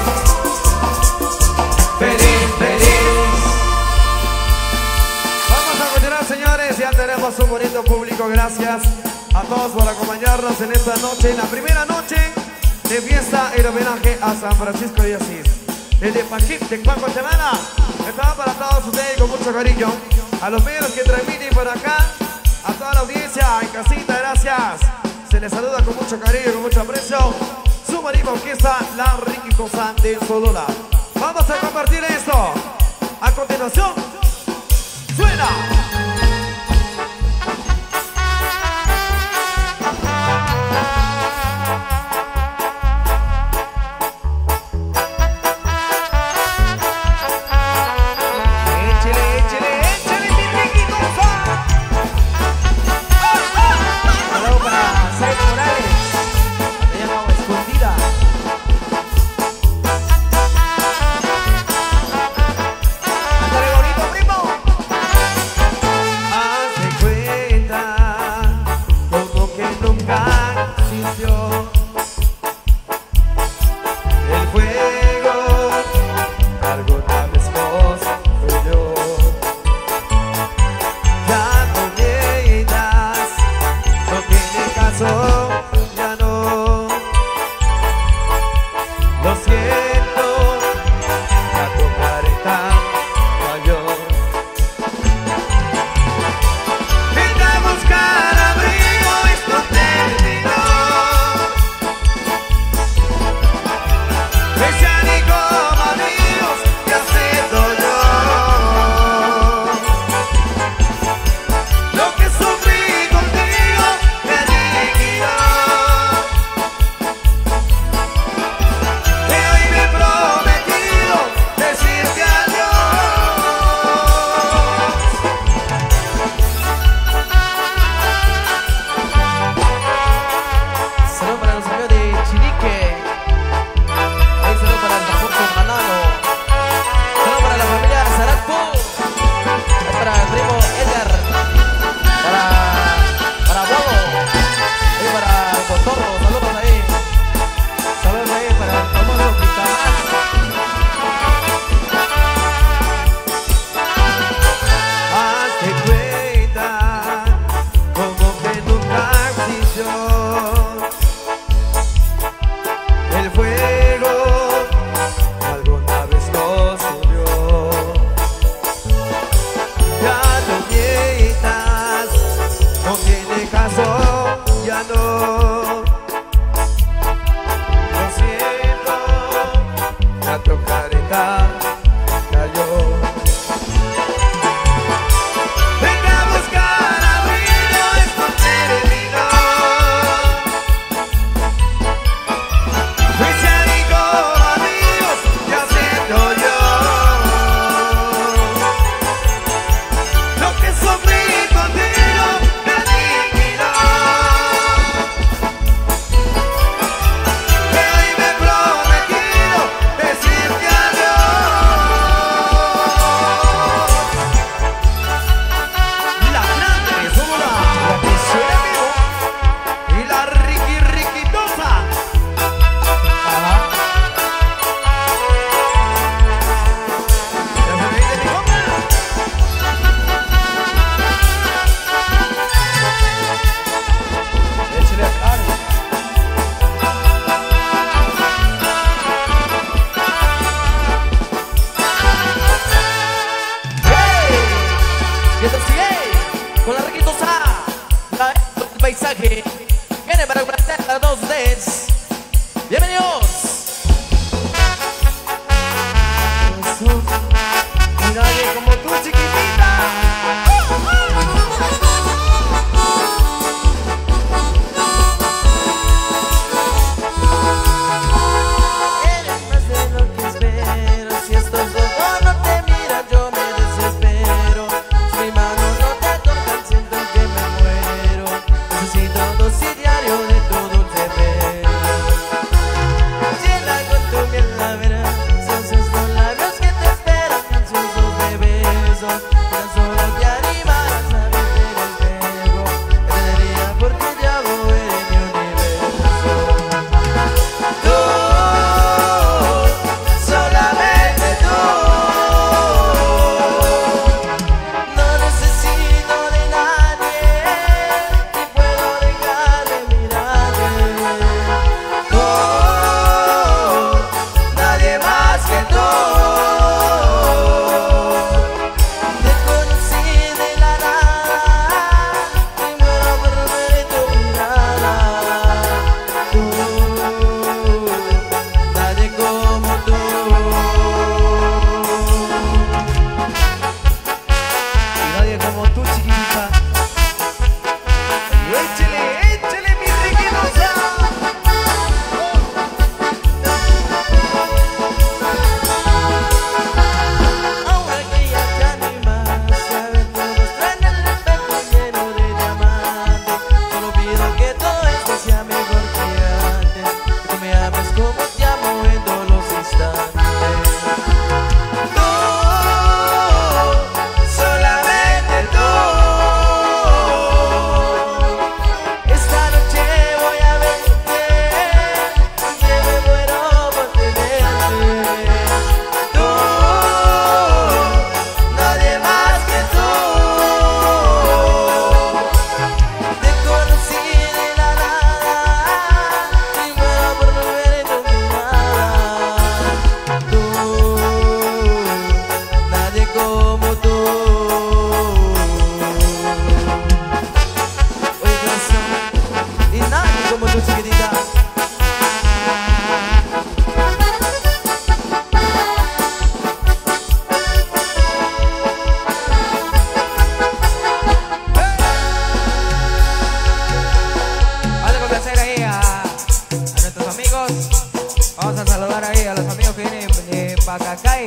Feliz, feliz. Vamos a continuar, señores. Ya tenemos un bonito público. Gracias a todos por acompañarnos en esta noche, en la primera noche de fiesta en homenaje a San Francisco de Asís. Desde Paquip, de Guatemala, estaba para todos ustedes con mucho cariño. A los medios que transmiten por acá, a toda la audiencia en casita, gracias. Se les saluda con mucho cariño y con mucho aprecio. Su bonita orquesta, La Ricky Cosa de Sonora. Vamos a compartir esto. A continuación, suena. paisaje. Viene para complacer a todos ustedes. Bienvenidos. Nadie como tú, chiquitita.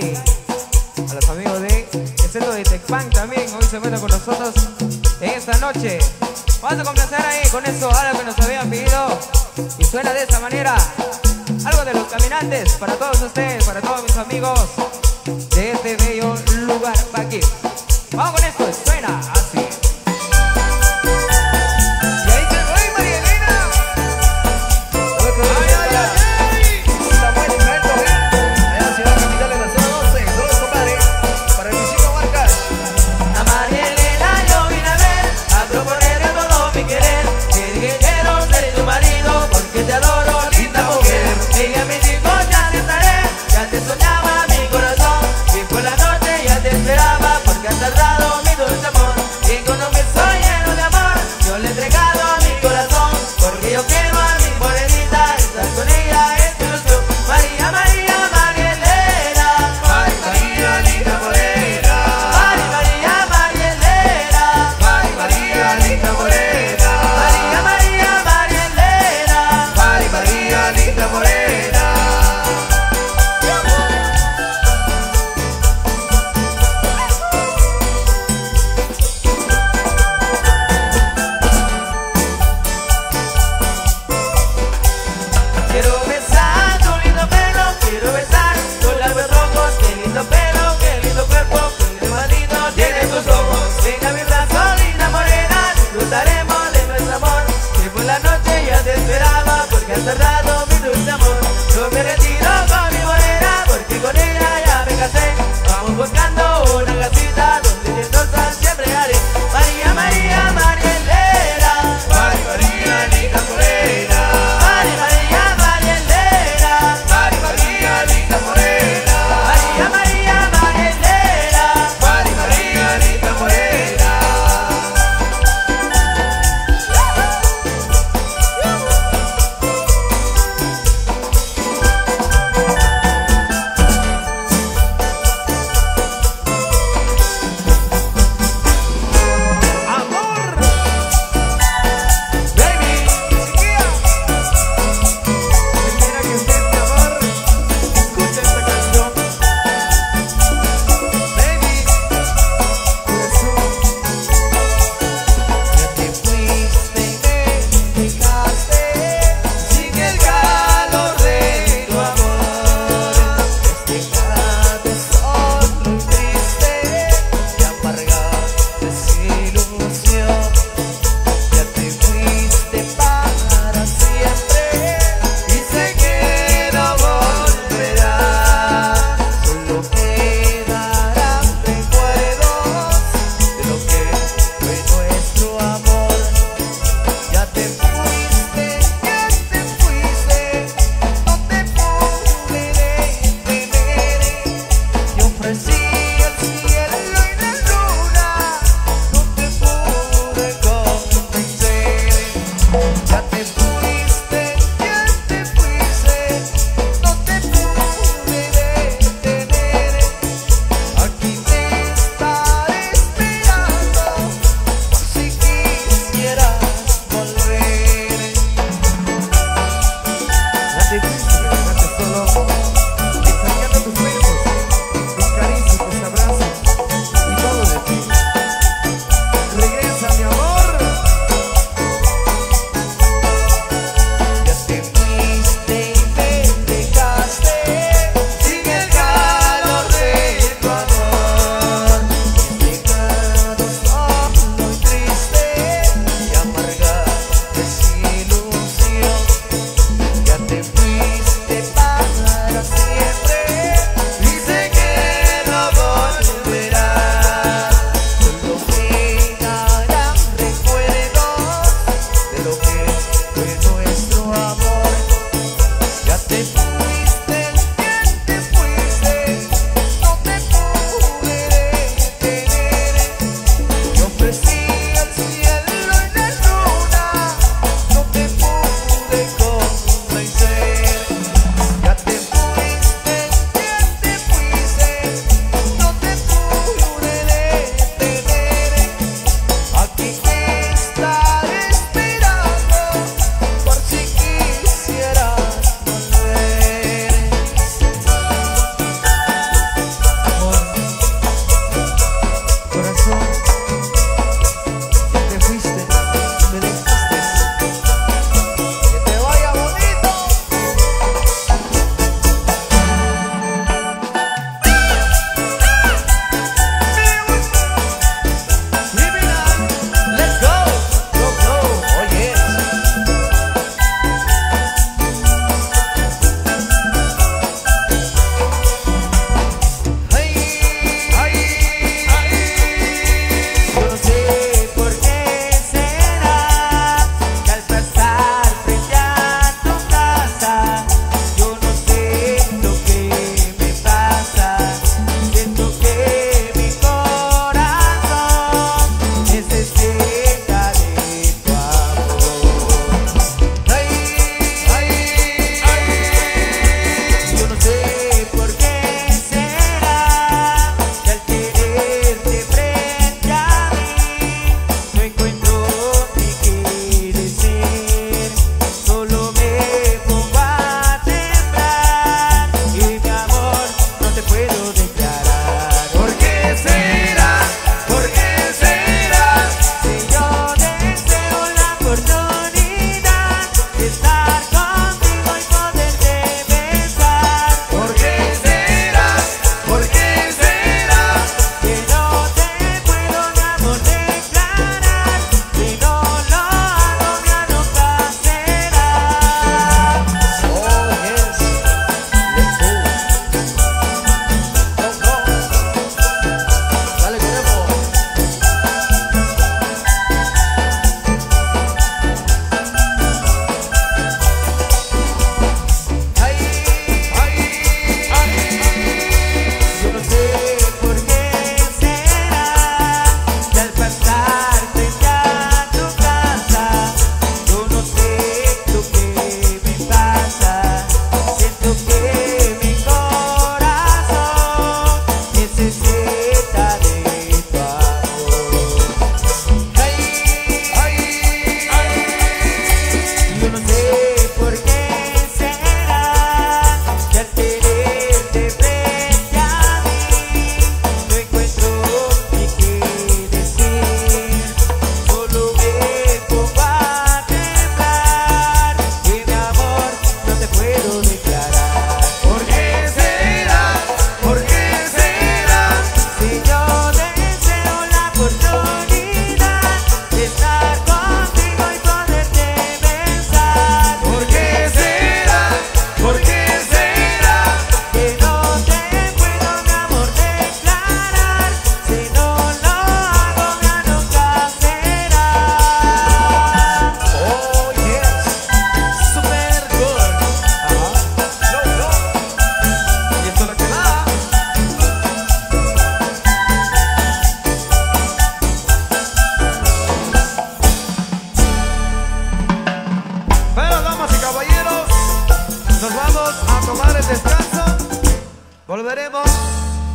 y a los amigos de el centro de Tecpan también hoy se encuentran con nosotros en esta noche. Vamos a complacer ahí con eso, algo que nos habían pedido y suena de esta manera. Algo de los caminantes para todos ustedes, para todos mis amigos de este bello lugar aquí. Vamos con esto, suena así. Y ahí te voy, María Elena. Samuel Israel Tobel, allá en Ciudad Capital en la zona 12, todos los compadres, para el Luisito Marcas. A María Elena yo vine a ver, a proponerle todo mi querer. Que dije quiero ser tu marido, porque te adoro, linda mujer. Ella me dijo ya te estaré, ya te soñaba mi corazón. Y por la noche ya te esperaba, porque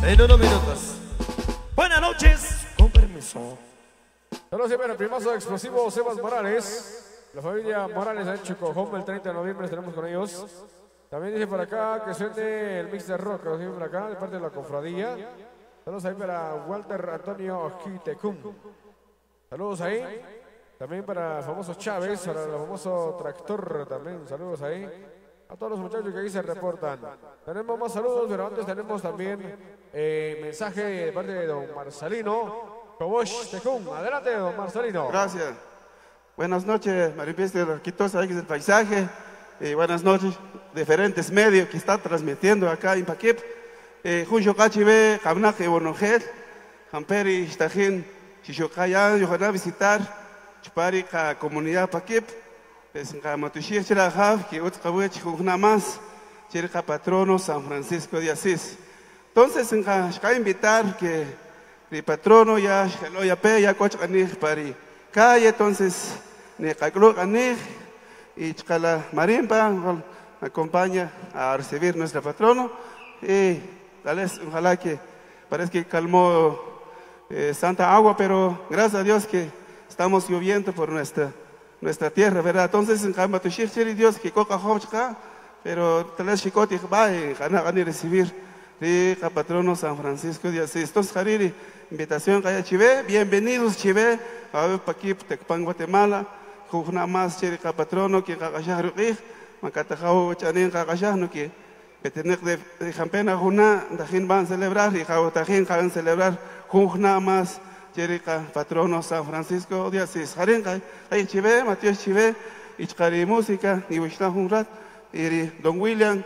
en unos minutos. Buenas noches, con permiso. Saludos siempre el primazo explosivo Sebas Morales. La familia Morales ha hecho cojón el 30 de noviembre, estaremos con ellos. También dice por acá que suene el mix de rock, lo dice por acá, de parte de la cofradía. Saludos ahí para Walter Antonio Gitecum. Saludos ahí. También para el famoso Chávez, para el famoso Tractor también. Saludos ahí. A todos los muchachos que ahí se reportan. Tenemos más saludos, pero antes tenemos también mensaje de parte de don Marcelino. Cobosh Tecum. Adelante, don Marcelino. Gracias. Buenas noches, Maripieste de los Arquitos, aquí del paisaje. Buenas noches, diferentes medios que están transmitiendo acá en Paquip. Junjo Cachive, Kamnak y Bonogel, Jamperi, Ishtajin, Shishokaya, yo voy a visitar, Chupari, la comunidad Paquip. Es en Kamatushir, Chirajav, que Utkabuch, Jugnamas, Chirka Patrono, San Francisco de Asís. Entonces, en Kashka invitar que el patrono ya, lo ya pe, ya coch Kanig Pari. Calle, entonces, ne Kaklo Kanig y Chkala Marimba acompaña a recibir nuestro patrono. Y tal vez, ojalá que parece que calmó Santa Agua, pero gracias a Dios que estamos lloviendo por nuestra tierra, ¿verdad? Entonces, en Kamatushir, Dios que coca Hochka, pero tal vez Chicoti va y van recibir de patrono San Francisco de Asís. Entonces, Jariri, invitación a Chive, bienvenidos Chive, a ver Paquip, Tecpan, Guatemala, Jujna más Chirica patrono, que Kakashah Ruqih, Macatajao Chanin Kakashah, que tener de Jampena Juna, Tajin van a celebrar, y Tajin van a celebrar, Jujna más Chirica patrono San Francisco de Asís. Jarinka, hay Chive, Matías Chive, y Chari Música, y Wishna Junrat, y Don William,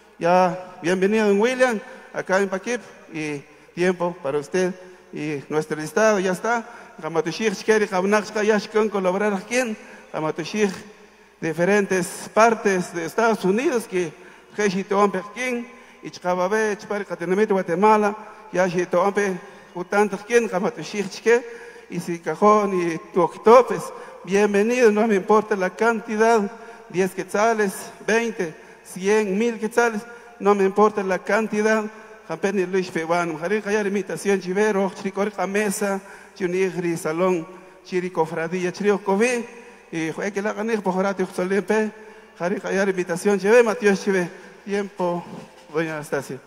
ya bienvenido Don William, acá en Paquip, y tiempo para usted y nuestro estado ya está. Kamatushir, Chkeri, Kamnakska, Yashkan, colaborar aquí en Kamatushir, diferentes partes de Estados Unidos que Jeshitoan Pekin, y Chkababe, Chpari, Catenamito, Guatemala, Yashitoan Pe, Utantas quien, Kamatushir, Chke, y si Cajón y Tuoctopes, bienvenido, no me importa la cantidad, 10 quetzales, 20, 100, 1000 quetzales, no me importa la cantidad. Jampeni Luis Peguano, Jarín Cayar imitación Chivero, Chiricorica Mesa, Chunigri, Salón, Chiricofradilla, Chiriocovi, y Juez que la gané, Pojorate, Uxolepe, Jarín Cayar imitación Chive, Matías Chive, tiempo, doña Anastasia.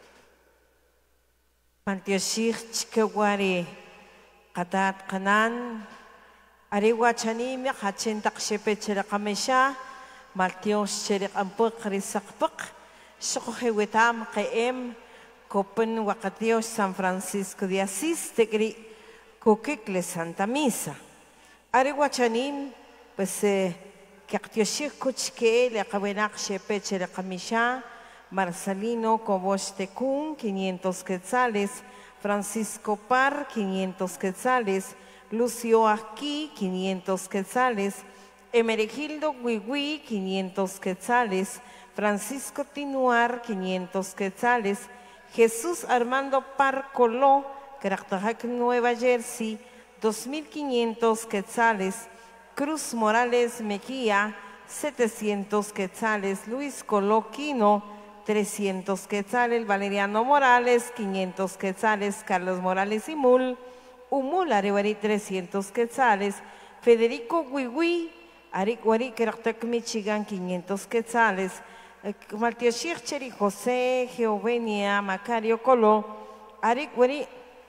Maltioshir Chikewari, Katat Kanan, Ariwa Chanim, Hachentak Shepe Cherakamesha, Maltios Cherikampuk, Risakpuk, Shokohewetam, Kem, Copen Wakatios San Francisco de Asís, Tegri Coquecle Santa Misa. Areguachanin, pues que Actioshir Kuchke, le Cabenac Shepeche de Camisha, Marcelino Cobos Tecún, 500 quetzales, Francisco Par, 500 quetzales, Lucio Aquí, 500 quetzales, Emerigildo Huigui, 500 quetzales, Francisco Tinuar, 500 quetzales, Jesús Armando Parcoló, Caractajac, Nueva Jersey, 2.500 quetzales, Cruz Morales Mejía, 700 quetzales, Luis Coloquino, 300 quetzales, Valeriano Morales, 500 quetzales, Carlos Morales Imul, Umul Arewari, 300 quetzales, Federico Huigui, Arikwari, Caractac, Michigan, 500 quetzales, Maltioshir Cheri José, Geovenia, Macario Colo, Arikwari,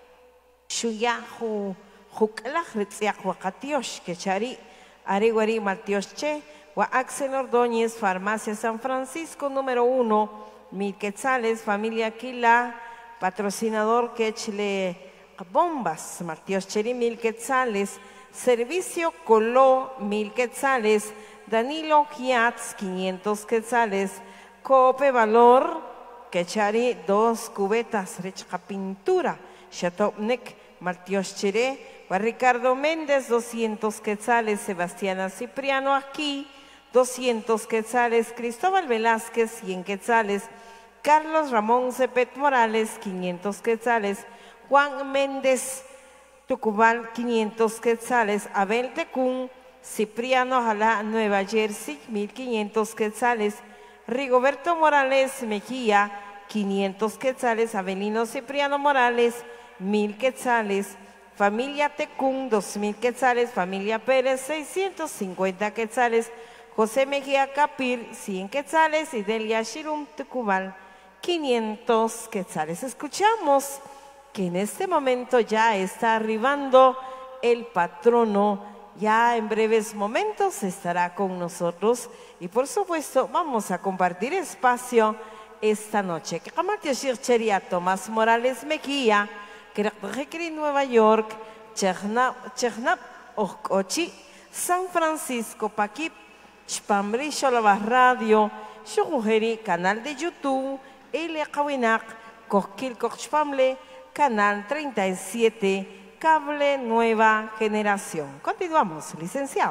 Shuyahu, Juklach, Ritziach, Wakatiosh, Quechari, Arikwari, Maltiosche, Wa Axel Ordóñez, Farmacia San Francisco, número 1, 1000 quetzales, Familia Quila, patrocinador Quechle Bombas, Maltioscheri, 1000 quetzales, Servicio Coló, 1000 quetzales, Danilo Giatz, 500 quetzales, Cope Valor, Quechari, 2 cubetas, Rechca Pintura, Chatopnek, Maltioschere, Ricardo Méndez, 200 quetzales, Sebastiana Cipriano aquí, 200 quetzales, Cristóbal Velázquez, 100 quetzales, Carlos Ramón Cepet Morales, 500 quetzales, Juan Méndez Tucubal, 500 quetzales, Abel Tecún, Cipriano Jalá, Nueva Jersey, 1500 quetzales, Rigoberto Morales Mejía, 500 quetzales. Avelino Cipriano Morales, 1000 quetzales. Familia Tecún, 2000 quetzales. Familia Pérez, 650 quetzales. José Mejía Capir, 100 quetzales. Y Delia Shirum Tecubal, 500 quetzales. Escuchamos que en este momento ya está arribando el patrono. Ya en breves momentos estará con nosotros y por supuesto vamos a compartir espacio esta noche. Que Cheria Tomás Morales Mejía, que Nueva York, Chernap Ochi, San Francisco Paquip, Chpamri Xolavas Radio, Xujujeri, canal de YouTube, Ele Kawinak, Coquil Cochpamle, canal 37. Cable Nueva Generación. Continuamos, licenciado.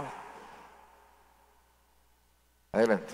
Adelante.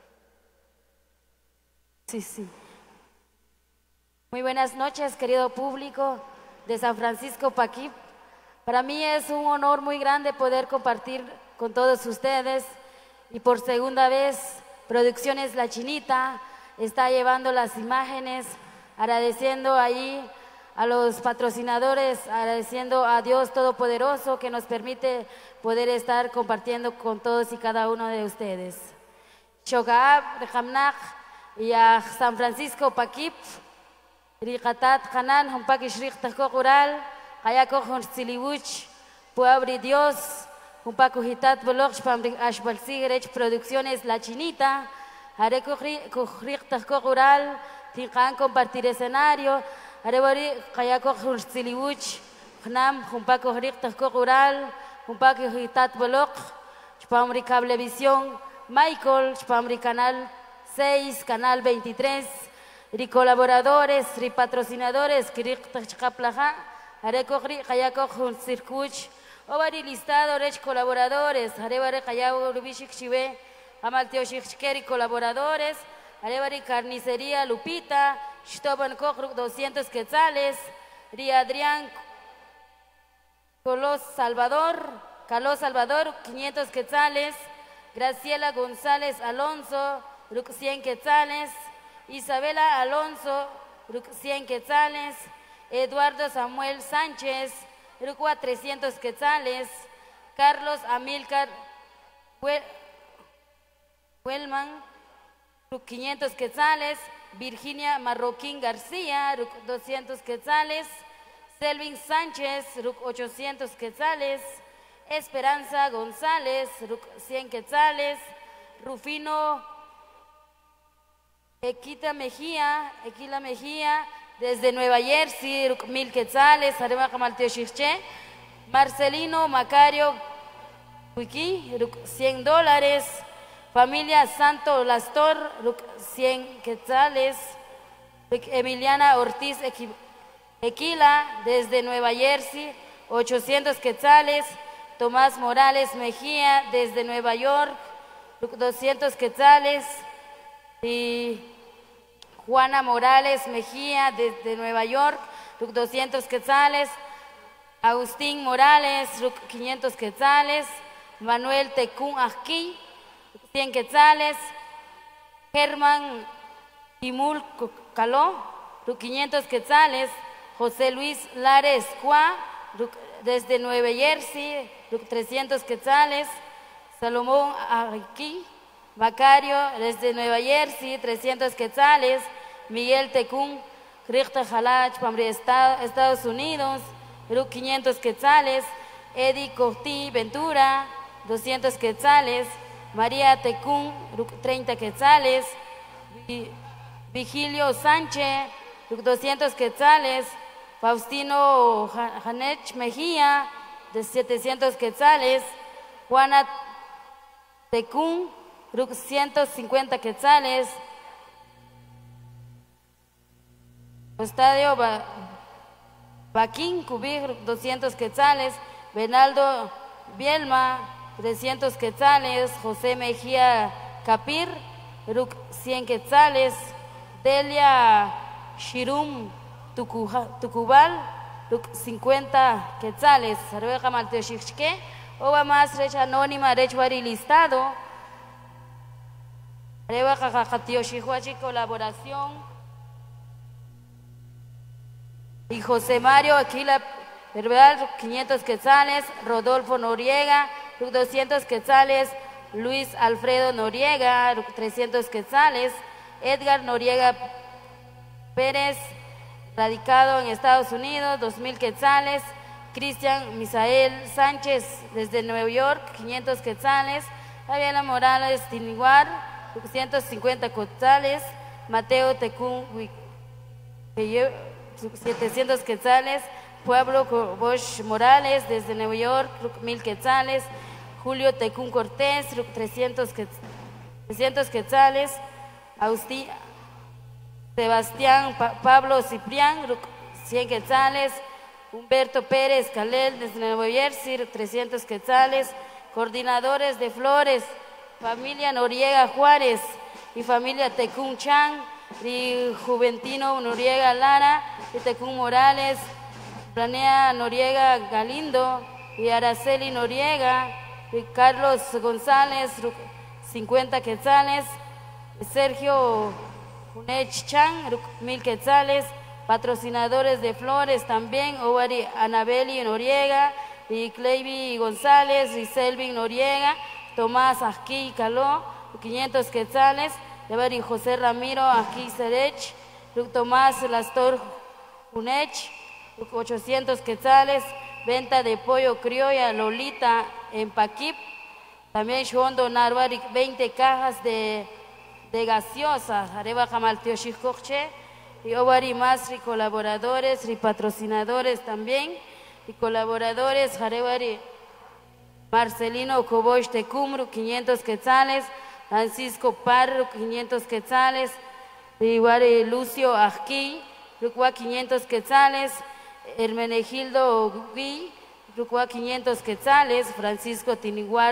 Sí. Muy buenas noches, querido público de San Francisco Paquip. Para mí es un honor muy grande poder compartir con todos ustedes y por segunda vez Producciones La Chinita está llevando las imágenes, agradeciendo ahí a los patrocinadores, agradeciendo a Dios Todopoderoso que nos permite poder estar compartiendo con todos y cada uno de ustedes. Shogaab, Rehamnach y a San Francisco Paquip, Riqatat Hanan, Humpakish Riqtako Ural, Kayako Silibuch, Puabri Dios, Humpaku Hitat Boloch, Pamrik Ashbalsigrech, Producciones La Chinita, Hareko Riqtako Ural, Tinkan compartir escenario. Arebari kayako silibuch, hnam humpako riqtako rural, humpako hitat bolok, chpamri cablevisión, Michael, chpamri canal 6, canal 23, ri colaboradores, ri patrocinadores, kiriqtachkaplaja, areko kayako circuch, ovari listado rech colaboradores, arebari kayako rubishik chive, amalteo shikeri colaboradores, arebari carnicería Lupita, Shtoban Kokruk 200 quetzales, Ri Adrián Carlos Salvador 500 quetzales, Graciela González Alonso 100 quetzales, Isabela Alonso 100 quetzales, Eduardo Samuel Sánchez 300 quetzales, Carlos Amílcar Huelman 500 quetzales, Virginia Marroquín García, 200 quetzales, Selvin Sánchez, 800 quetzales, Esperanza González, 100 quetzales, Rufino Equila Mejía, desde Nueva Jersey, 1000 quetzales, Marcelino Macario Huiqui, $100, Familia Santo Lastor, 100 quetzales. Emiliana Ortiz Equila, desde Nueva Jersey, 800 quetzales. Tomás Morales Mejía, desde Nueva York, 200 quetzales. Y Juana Morales Mejía, desde Nueva York, 200 quetzales. Agustín Morales, 500 quetzales. Manuel Tecún Aquí, 100 quetzales. Germán Imul Caló, 500 quetzales. José Luis Lares Cuá, desde Nueva Jersey, 300 quetzales. Salomón Aquí Bacario, desde Nueva Jersey, 300 quetzales. Miguel Tecún Richter Jalach, Estados Unidos, 500 quetzales. Eddie Cortí Ventura, 200 quetzales. María Tecún, 30 quetzales. Vigilio Sánchez, 200 quetzales. Faustino Janech Mejía, de 700 quetzales. Juana Tecún, 150 quetzales. Estadio Baquín Cubir, 200 quetzales. Benaldo Bielma, 300 quetzales. José Mejía Capir, 100 quetzales. Delia Shirum Tucubal, 50 quetzales. Sarveja Malteshixque, Oba más recha anónima, rechwari listado. Rebaja Jatio Shihuachi colaboración. y José Mario Aquila Verbal, 500 quetzales, Rodolfo Noriega, 200 quetzales, Luis Alfredo Noriega, 300 quetzales, Edgar Noriega Pérez, radicado en Estados Unidos, 2,000 quetzales, Cristian Misael Sánchez desde Nueva York, 500 quetzales, Javiela Morales Tiniguar, 150 quetzales, Mateo Tecún 700 quetzales, Pueblo Bosch Morales desde Nueva York, 1,000 quetzales, Julio Tecún Cortés, 300 quetzales, Sebastián Pablo Ciprián, 100 quetzales, Humberto Pérez Calel desde Nueva Jersey, 300 quetzales, coordinadores de flores, familia Noriega Juárez y familia Tecún Chan, y Juventino Noriega Lara, y Tecún Morales, Planea Noriega Galindo, y Araceli Noriega, y Carlos González, 50 quetzales, Sergio Unech Chan, 1,000 quetzales, patrocinadores de flores también, Ovari Anabeli Noriega, y Cleiby González, y Selvin Noriega, Tomás Aquí Caló, 500 quetzales, Ovari José Ramiro Aquí Serech, Tomás Lastor Unech, 800 quetzales, venta de pollo criolla Lolita en Paquip, también Shondo Narvari 20 cajas de gaseosa, Areva Jamalteo Shikoche, y Ovari más y colaboradores y patrocinadores también, y colaboradores, Jarevari Marcelino Coboch Tecumru, 500 quetzales, Francisco Parro, 500 quetzales, y Lucio Ajqui, 500 quetzales, Hermenegildo Gui, 500 quetzales, Francisco Tiniguar,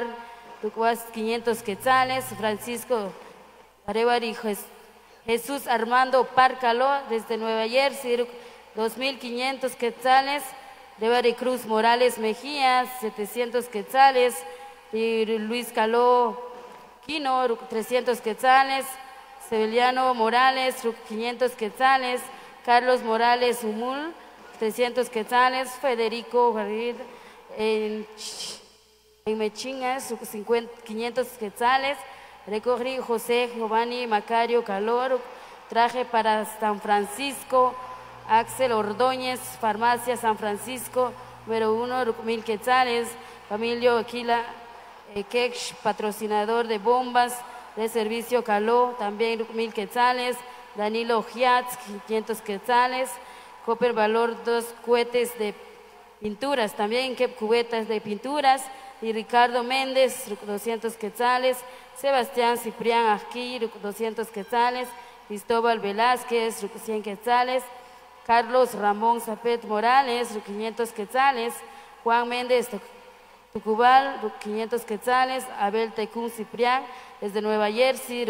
500 quetzales, Francisco Arevari Jesús Armando Párcalo desde Nueva Jersey, 2,500 quetzales, Arevari Cruz Morales Mejía, 700 quetzales, y Luis Caló Quino, 300 quetzales, Seveliano Morales, 500 quetzales, Carlos Morales Humul, 300 quetzales, Federico Jarid en Mechingas, 500 quetzales, Recogí José Giovanni Macario Calor, traje para San Francisco, Axel Ordóñez, Farmacia San Francisco, número 1, 1,000 quetzales, Familia Aquila Quech, patrocinador de bombas de servicio Caló, también 1,000 quetzales, Danilo Giatz, 500 quetzales, Copper Valor, 2 cohetes de pinturas, también cubetas de pinturas, y Ricardo Méndez, 200 quetzales, Sebastián Ciprián Ajquí, 200 quetzales, Cristóbal Velázquez, 100 quetzales, Carlos Ramón Zapet Morales, 500 quetzales, Juan Méndez Tucubal, 500 quetzales, Abel Tecún Ciprián, desde Nueva Jersey,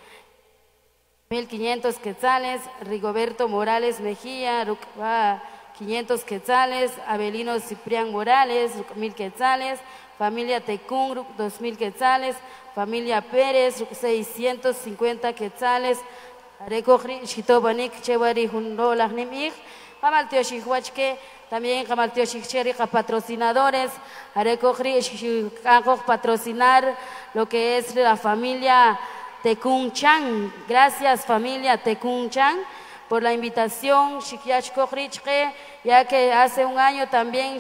1,500 quetzales, Rigoberto Morales Mejía, 500 quetzales, Abelino Ciprián Morales, 1,000 quetzales, familia Tecún, 2,000 quetzales, familia Pérez, 650 quetzales, Arecohri, Chitobanik, Chevari, Hundolahnemich, Jamalteo Chihuachque, también Jamalteo Chicheri, patrocinadores, Arecohri, patrocinar lo que es la familia Tecún Chan. Gracias familia Tecún Chan por la invitación, ya que hace un año también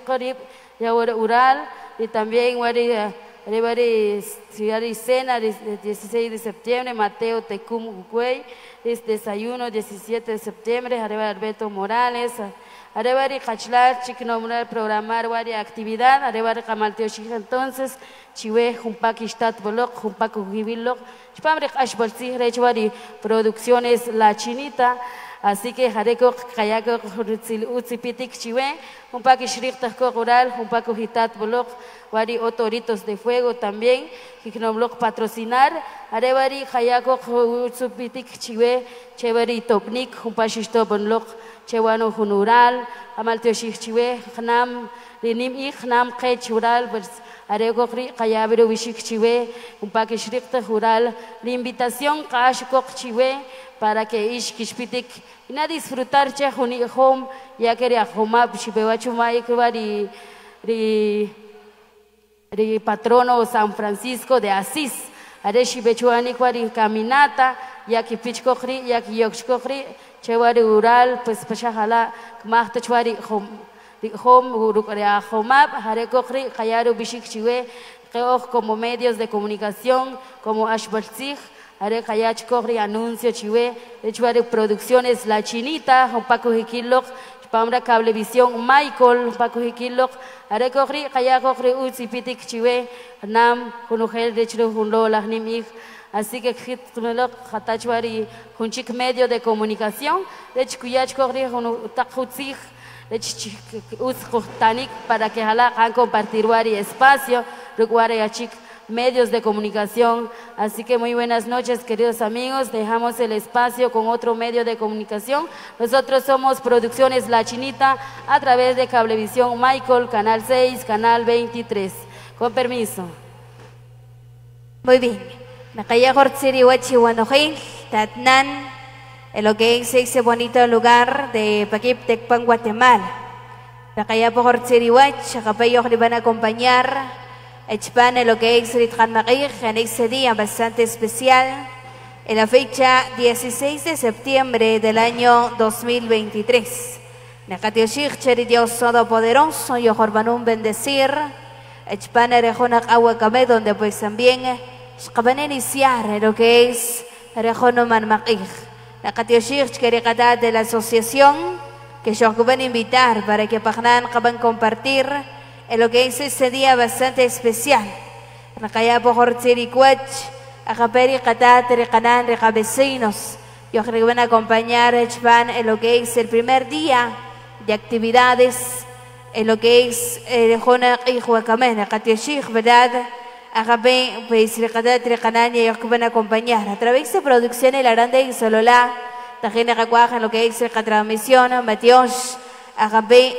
Ural y también Ciudad Isena, 16 de septiembre, Mateo Tecum Ucuey, desayuno 17 de septiembre, Alberto Morales, Arevari Hachlar, Chiquinomural, programar varias actividad, Arevari Camalteo Chica, entonces, Chiwe, Jumpaki Stat Bolok, Jumpaco Gibilok, Chpamre Ashbolsi, Rechvari, Producciones La Chinita, así que Jareko, Kayako, Utzipitik, Chiwe, Jumpaki Shriktah Rural, Jumpaco Hitat Bolok, Vari Otoritos de Fuego también, Chiquinomlok patrocinar, Arevari Hayako, Utzipitik, Chiwe, Chevari Topnik, Jumpashistobonlok, chewano junural, amaltio chichiwe, hnam, linim y hnam que chural, pues arego kayabero chichiwe, un paque shrikta jural, la invitación kashko chiwe para que ish kishpitik y na disfrutar che juni home, ya quería homa, chibewa chumay kubari patrono San Francisco de Asís. Areshi bechuani kwari caminata, ya que pichkochri, ya que yokshkochri, chewari rural, pues pachajala, kmahta chwari hom urukorea homab, harekochri, kayaru bishik chiwe, como medios de comunicación, como Ashbalzig, are kayachkochri anuncio chiwe, chwari producciones La Chinita, un Paco Jiquilok, Pamra Cablevisión Michael, Paco Jiquilok, Arekochri, Kayakochri, Uzipitik Chiwe, Nam, Junugel de Chru, Junlola, Nimig. Así que Hitmelok, Hatachwari, Junchik medio de comunicación, de Chikuyachkochri, Junutakhutzig, de Chikuzkotanik, para que hagan compartir Wari espacio, Rukwari Achik, medios de comunicación. Así que muy buenas noches, queridos amigos. Dejamos el espacio con otro medio de comunicación. Nosotros somos Producciones La Chinita a través de Cablevisión Michael, Canal 6, Canal 23. Con permiso. Muy bien. Nakaya Hortziri Wachi Wanojin, Tatnan, en lo que es ese bonito lugar de Paquip Tecpan, Guatemala. Nakaya Hortziri Wach, Acapellos le van a acompañar. En lo que es Rithan Marir, en ese día bastante especial, en la fecha 16 de septiembre del año 2023. Nakatioshich, Cheri Dios Todopoderoso, y Jorbanun bendecir, Echpana Rejonak Aguacame, donde pues también van a iniciar en lo que es Rejonuman Marir. Nakatioshich, Kerikata de la asociación, que yo van a invitar para que Pagnan van a compartir en lo que es ese día bastante especial. Nakaya por Tziricuach, Acaperi Catat, Recanan, Recabecinos, y os van a acompañar en lo que es el primer día de actividades, en lo que es Jona y Huacamen, Acatiashich, ¿verdad? Acape, pues Recatat, Recanan, y ellos van a acompañar a través de producciones La Grande y Sololá, Tajena Racuaja, en lo que es la transmisión, Matios, Acape.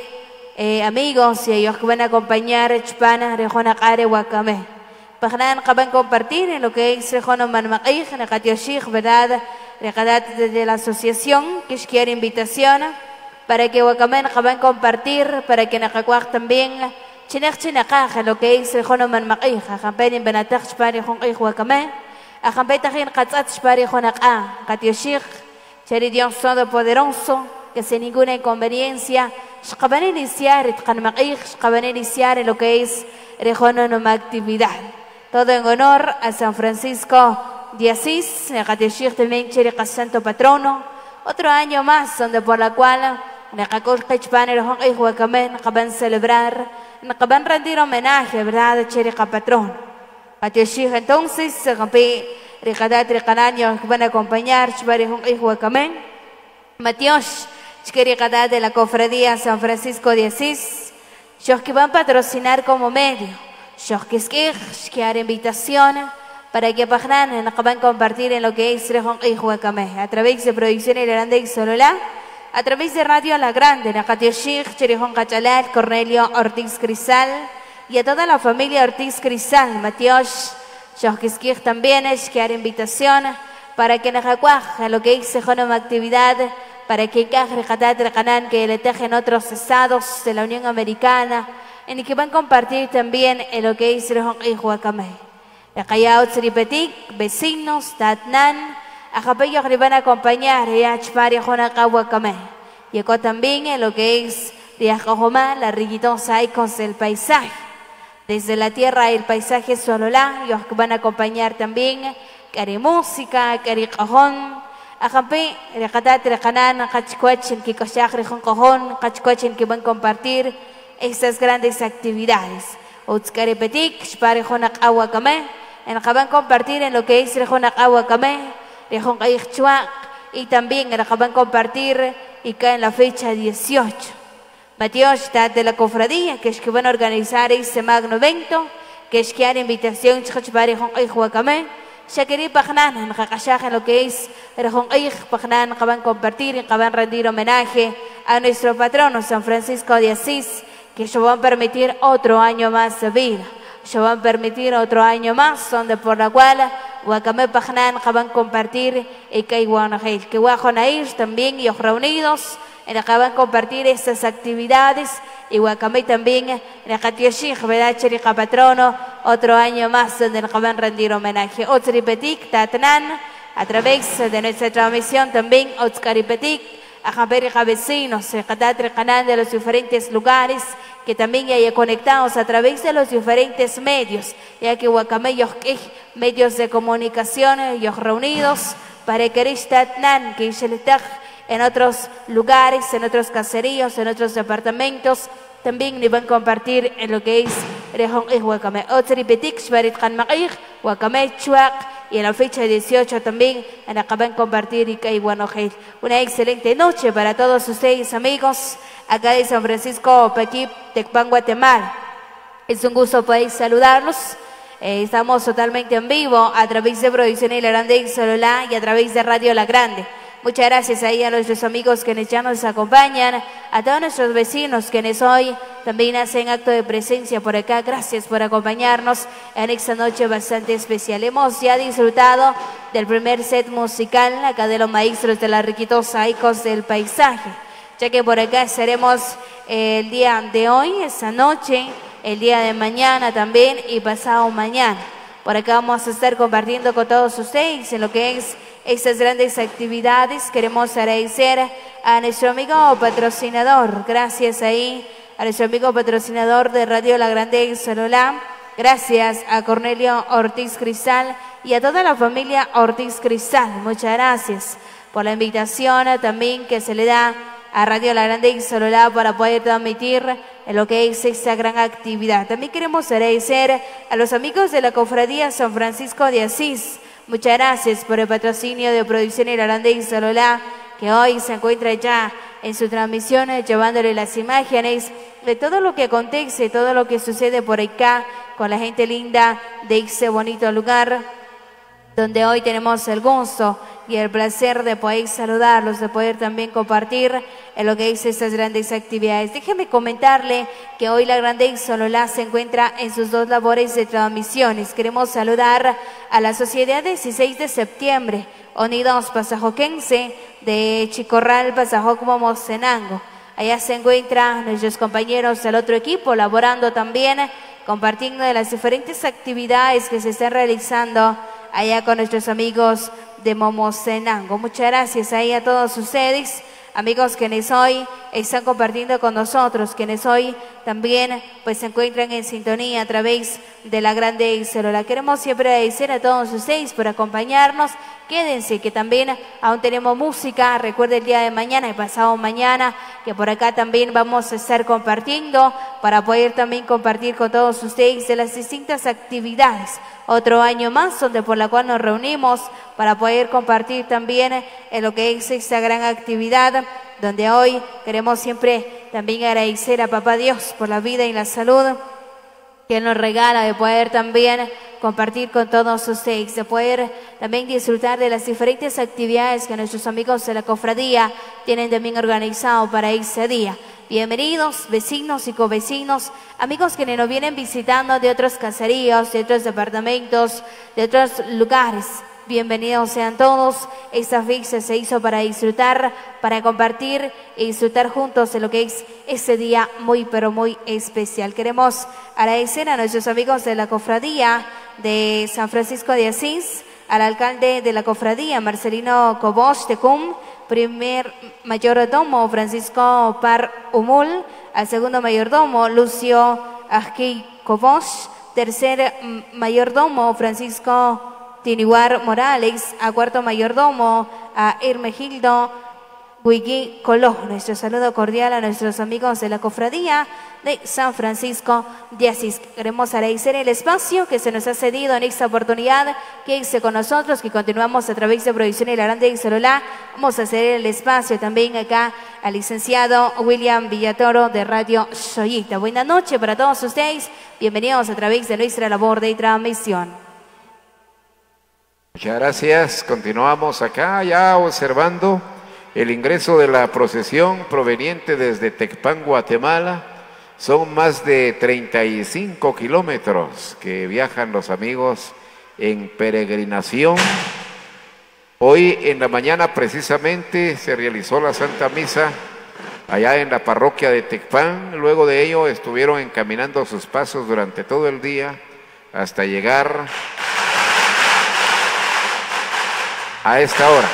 Amigos y ellos que van a acompañar Chpana, Rejona Kare, Wakame. Pagnan que van a compartir en lo que es Rejona Manmaquij, Nakatioshich, ¿verdad? Recadat de la asociación, que quiere invitación para que Wakame que van a compartir, para que Nakakwak también, Chinach Chinakaj, en lo que es Rejona Manmaquij, Akampen en Benatach Chpari Jonquij Wakame, Akampetajin Katzat Chpari Jonaka, Katioshich, Cheri Dios Todopoderoso, que sin ninguna inconveniencia, van a iniciar, van a iniciar en lo que es Rejononoma actividad. Todo en honor a San Francisco de Asís, Nekateshich también Cheri Santo Patrono, otro año más donde por la cual Nekakol van a celebrar, van a rendir homenaje, ¿verdad? A Cheri Patrón. Kateshich entonces, Recadat Recanaño van a acompañar, Chbari Huacamen, Matios, Chquericada de la Cofradía San Francisco de Asís, los que van a patrocinar como medio, los que harán invitación para que Pagnan van a compartir en lo que es Rejón y Huacame, a través de Producciones La Grande y Sololá, a través de Radio La Grande, Nakatioshich, Cherejón Cachalat, Cornelio Ortiz Crisal, y a toda la familia Ortiz Crisal, Matios, los que también que harán invitación para que Najacuaj, lo que es Rejón actividad, para que que le tejen otros estados de la Unión Americana, en el que van a compartir también en lo que es el Huacame. La Callao Tziripetic, vecinos, Tatnan, a Japellos le van a acompañar, y a Chpari Jonaka Huacame. Llegó también en lo que es Riajojomá, la riguitosa icos del paisaje. Desde la tierra el paisaje Sololá, ellos van a acompañar también, Cari música, Cari cajón, Ajampe, Recatat, Recanan, Hachcochen, Kikoshach, Rejoncojon, Hachcochen, que van a compartir estas grandes actividades. Utzcarepetic, Shparejonak Aguacame, en que van a compartir en lo que es Rejonak Aguacame, Rejoncaich y también en la que van a compartir y cae en la fecha 18. Matios de la cofradía, que es que van a organizar este magno evento, que es que hay invitación, Chparejonak Aguacame, Shakiri Pagnan, en Hakashaj, en lo que es Rejón Eich Pagnan, que van a compartir y que van a rendir homenaje a nuestro patrono San Francisco de Asís, que ellos van a permitir otro año más de vida. Ellos van a permitir otro año más, donde por la cual Huacamé Pagnan que van a compartir y que Iguanajel, que Huajonair también y los reunidos en la que van a compartir estas actividades y Huacamé también en la Catioshij, Vedacheri Patrono, otro año más donde van a rendir homenaje. Otzripetik, Tatnan, a través de nuestra transmisión también, Otzkaripetik, a Jamperi vecinos, Catatri Canal de los diferentes lugares que también haya conectados a través de los diferentes medios, ya que Huacamé medios de comunicación, ellos reunidos para que Tatnan, que en otros lugares, en otros caseríos, en otros departamentos, también ni van a compartir en lo que es Rejón y Huacamé. Otzripetik, Shbarit Hanmaich, Huacamé, Chuac, y en la fecha 18 también en la que van a compartir y que Iguanojel. Una excelente noche para todos ustedes, amigos, acá de San Francisco, Paquip, Tecpan, Guatemala. Es un gusto poder saludarlos. Estamos totalmente en vivo a través de Producción La Grande y Sololá y a través de Radio La Grande. Muchas gracias ahí a nuestros amigos quienes ya nos acompañan, a todos nuestros vecinos quienes hoy también hacen acto de presencia por acá. Gracias por acompañarnos en esta noche bastante especial. Hemos ya disfrutado del primer set musical acá de los maestros de la Riquitosa Icos del Paisaje, ya que por acá estaremos el día de hoy, esta noche, el día de mañana también y pasado mañana. Por acá vamos a estar compartiendo con todos ustedes en lo que es estas grandes actividades. Queremos agradecer a nuestro amigo patrocinador, gracias ahí a nuestro amigo patrocinador de Radio La Grande y Sololá, gracias a Cornelio Ortiz Cristal y a toda la familia Ortiz Cristal. Muchas gracias por la invitación también que se le da a Radio La Grande y Sololá para poder transmitir en lo que es esta gran actividad. También queremos agradecer a los amigos de la Cofradía San Francisco de Asís. Muchas gracias por el patrocinio de Producción La Grande y Sololá, que hoy se encuentra ya en su transmisión llevándole las imágenes de todo lo que acontece, todo lo que sucede por acá con la gente linda de este bonito lugar, donde hoy tenemos el gusto y el placer de poder saludarlos, de poder también compartir en lo que es estas grandes actividades. Déjeme comentarle que hoy La Grande y Sololá se encuentra en sus dos labores de transmisiones. Queremos saludar a la Sociedad 16 de septiembre, Unidos Pasajoquense, de Chicorral, Pasajoc, Momocenango. Allá se encuentran nuestros compañeros del otro equipo, laborando también, compartiendo de las diferentes actividades que se están realizando allá con nuestros amigos de Momocenango. Muchas gracias ahí a todos ustedes, amigos quienes hoy están compartiendo con nosotros, quienes hoy también pues se encuentran en sintonía a través de La Grande y Sololá. Queremos siempre agradecer a todos ustedes por acompañarnos. Quédense que también aún tenemos música. Recuerden el día de mañana y pasado mañana que por acá también vamos a estar compartiendo para poder también compartir con todos ustedes de las distintas actividades. Otro año más donde por la cual nos reunimos para poder compartir también en lo que es esta gran actividad, donde hoy queremos siempre también agradecer a Papá Dios por la vida y la salud que nos regala, de poder también compartir con todos ustedes, de poder también disfrutar de las diferentes actividades que nuestros amigos de la cofradía tienen también organizado para ese día. Bienvenidos, vecinos y covecinos, amigos que nos vienen visitando de otros caseríos, de otros departamentos, de otros lugares. Bienvenidos sean todos. Esta fiesta se hizo para disfrutar, para compartir y disfrutar juntos de lo que es este día muy pero muy especial. Queremos agradecer a nuestros amigos de la cofradía de San Francisco de Asís, al alcalde de la cofradía, Marcelino Cobosch Tecum, primer mayordomo Francisco Par Humul, al segundo mayordomo Lucio Ajki Cobosch, tercer mayordomo Francisco Tiniwar Morales, a cuarto mayordomo a Hermegildo Huigui Coló. Nuestro saludo cordial a nuestros amigos de la cofradía de San Francisco de Asís. Queremos agradecer el espacio que se nos ha cedido en esta oportunidad. Quédense con nosotros, que continuamos a través de Producción La Grande y Sololá. Vamos a hacer el espacio también acá al licenciado William Villatoro de Radio Xoyita. Buenas noches para todos ustedes. Bienvenidos a través de nuestra labor de transmisión. Muchas gracias. Continuamos acá ya observando el ingreso de la procesión proveniente desde Tecpan, Guatemala. Son más de 35 kilómetros que viajan los amigos en peregrinación. Hoy en la mañana precisamente se realizó la Santa Misa allá en la parroquia de Tecpan. Luego de ello estuvieron encaminando sus pasos durante todo el día hasta llegar a esta hora.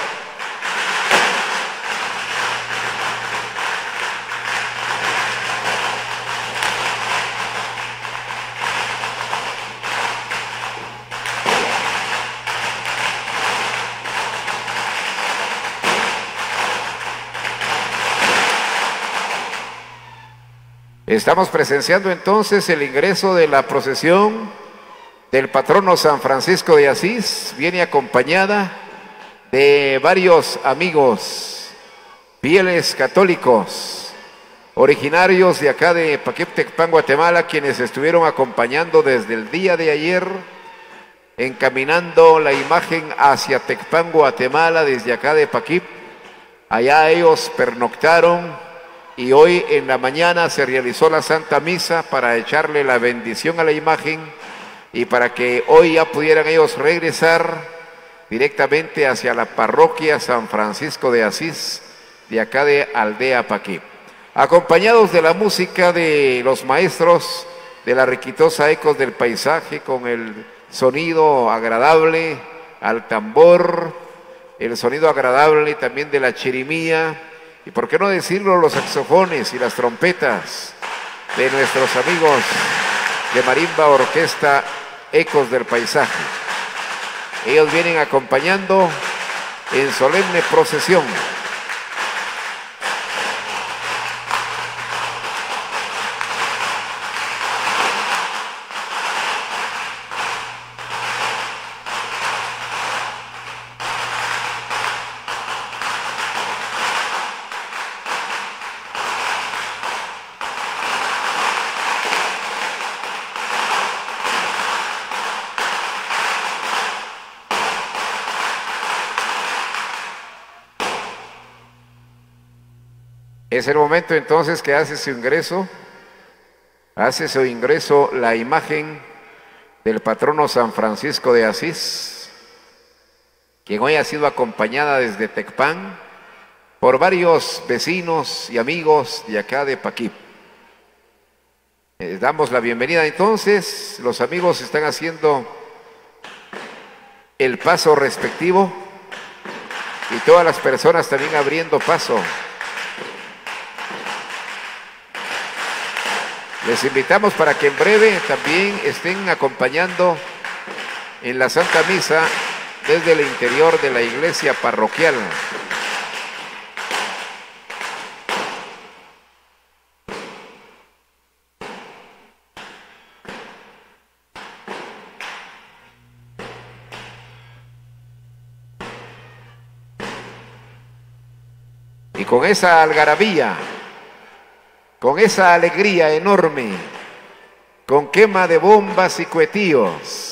Estamos presenciando entonces el ingreso de la procesión del patrono San Francisco de Asís. Viene acompañada de varios amigos fieles católicos originarios de acá de Paquip, Tecpan, Guatemala, quienes estuvieron acompañando desde el día de ayer, encaminando la imagen hacia Tecpan, Guatemala, desde acá de Paquip. Allá ellos pernoctaron y hoy en la mañana se realizó la Santa Misa para echarle la bendición a la imagen y para que hoy ya pudieran ellos regresar directamente hacia la parroquia San Francisco de Asís, de acá de Aldea Paquip. Acompañados de la música de los maestros de la riquitosa Ecos del Paisaje, con el sonido agradable al tambor, el sonido agradable también de la chirimía, y por qué no decirlo, los saxofones y las trompetas de nuestros amigos de Marimba Orquesta Ecos del Paisaje. Ellos vienen acompañando en solemne procesión. Es el momento entonces que hace su ingreso la imagen del patrono San Francisco de Asís, quien hoy ha sido acompañada desde Tecpan por varios vecinos y amigos de acá de Paquip. Damos la bienvenida entonces, los amigos están haciendo el paso respectivo y todas las personas también abriendo paso. Les invitamos para que en breve también estén acompañando en la Santa Misa desde el interior de la iglesia parroquial. Y con esa algarabía, con esa alegría enorme, con quema de bombas y cuetíos,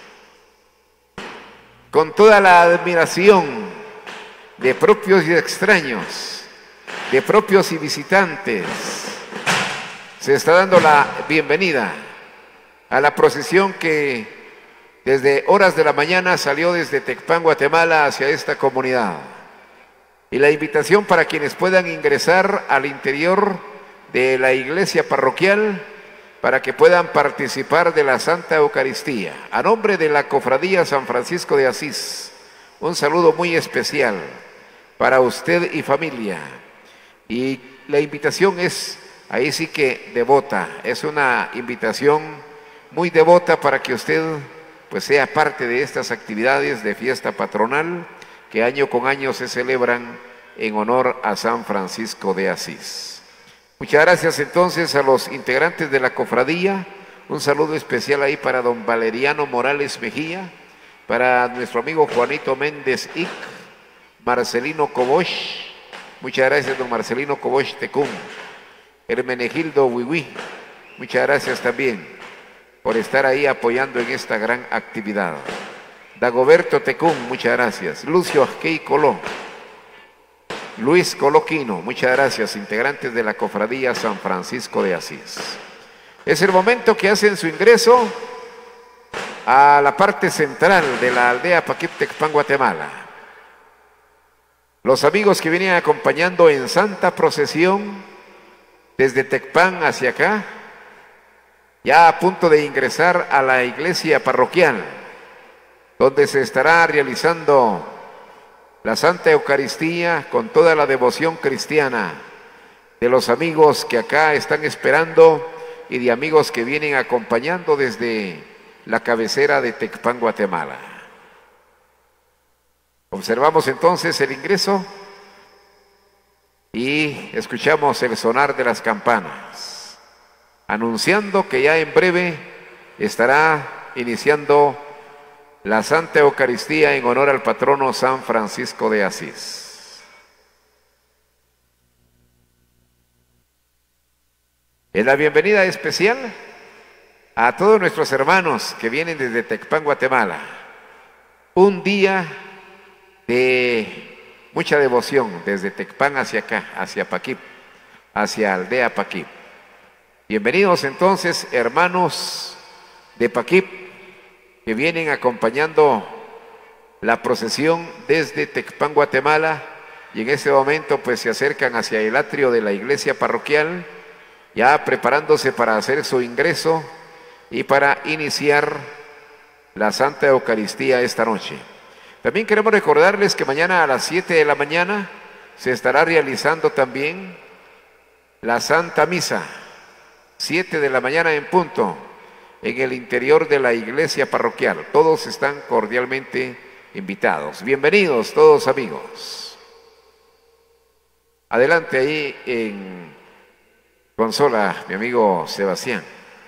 con toda la admiración de propios y extraños, de propios y visitantes, se está dando la bienvenida a la procesión que desde horas de la mañana salió desde Tecpan, Guatemala, hacia esta comunidad. Y la invitación para quienes puedan ingresar al interior de la iglesia parroquial para que puedan participar de la Santa Eucaristía. A nombre de la Cofradía San Francisco de Asís, un saludo muy especial para usted y familia. Y la invitación es, ahí sí que devota, es una invitación muy devota para que usted pues sea parte de estas actividades de fiesta patronal que año con año se celebran en honor a San Francisco de Asís. Muchas gracias entonces a los integrantes de la cofradía. Un saludo especial ahí para don Valeriano Morales Mejía, para nuestro amigo Juanito Méndez Ic, Marcelino Cobosh. Muchas gracias don Marcelino Cobosh Tecún, Hermenegildo Huihui. Muchas gracias también por estar ahí apoyando en esta gran actividad. Dagoberto Tecún, muchas gracias. Lucio Asquei Colón. Luis Coloquino, muchas gracias, integrantes de la Cofradía San Francisco de Asís. Es el momento que hacen su ingreso a la parte central de la aldea Paquip, Tecpan, Guatemala. Los amigos que vienen acompañando en santa procesión desde Tecpan hacia acá, ya a punto de ingresar a la iglesia parroquial, donde se estará realizando la Santa Eucaristía con toda la devoción cristiana de los amigos que acá están esperando y de amigos que vienen acompañando desde la cabecera de Tecpan, Guatemala. Observamos entonces el ingreso y escuchamos el sonar de las campanas, anunciando que ya en breve estará iniciando la Santa Eucaristía en honor al patrono San Francisco de Asís. En la bienvenida especial a todos nuestros hermanos que vienen desde Tecpan, Guatemala. Un día de mucha devoción desde Tecpan hacia acá, hacia Paquip, hacia Aldea Paquip. Bienvenidos entonces, hermanos de Paquip, que vienen acompañando la procesión desde Tecpan, Guatemala, y en este momento pues se acercan hacia el atrio de la iglesia parroquial, ya preparándose para hacer su ingreso y para iniciar la Santa Eucaristía esta noche. También queremos recordarles que mañana a las 7 de la mañana se estará realizando también la Santa Misa, 7 de la mañana en punto, en el interior de la iglesia parroquial. Todos están cordialmente invitados. Bienvenidos todos, amigos. Adelante ahí en consola, mi amigo Sebastián.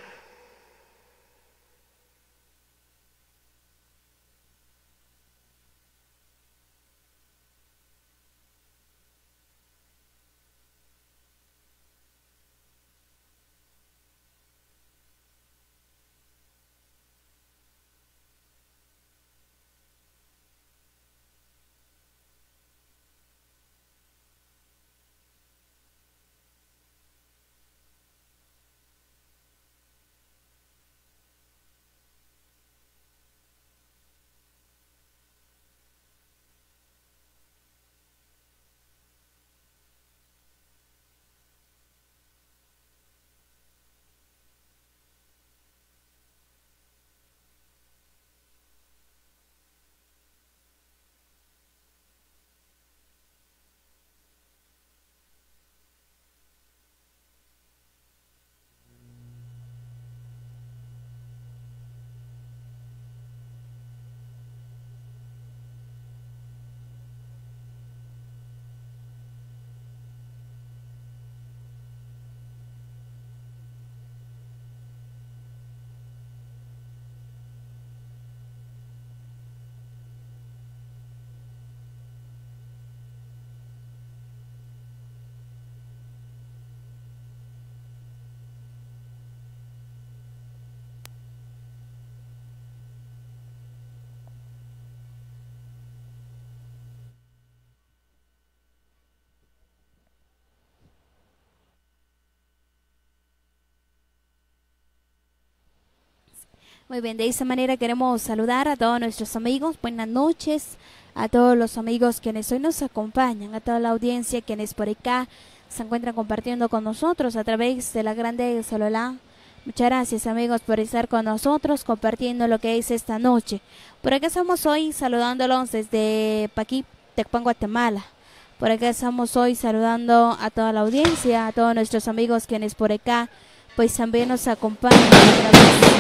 Muy bien, de esa manera queremos saludar a todos nuestros amigos. Buenas noches a todos los amigos quienes hoy nos acompañan, a toda la audiencia quienes por acá se encuentran compartiendo con nosotros a través de la grande Sololá. Muchas gracias, amigos, por estar con nosotros compartiendo lo que es esta noche. Por acá estamos hoy saludándolos desde Paquip, Tecpan, Guatemala. Por acá estamos hoy saludando a toda la audiencia, a todos nuestros amigos quienes por acá pues también nos acompañan a través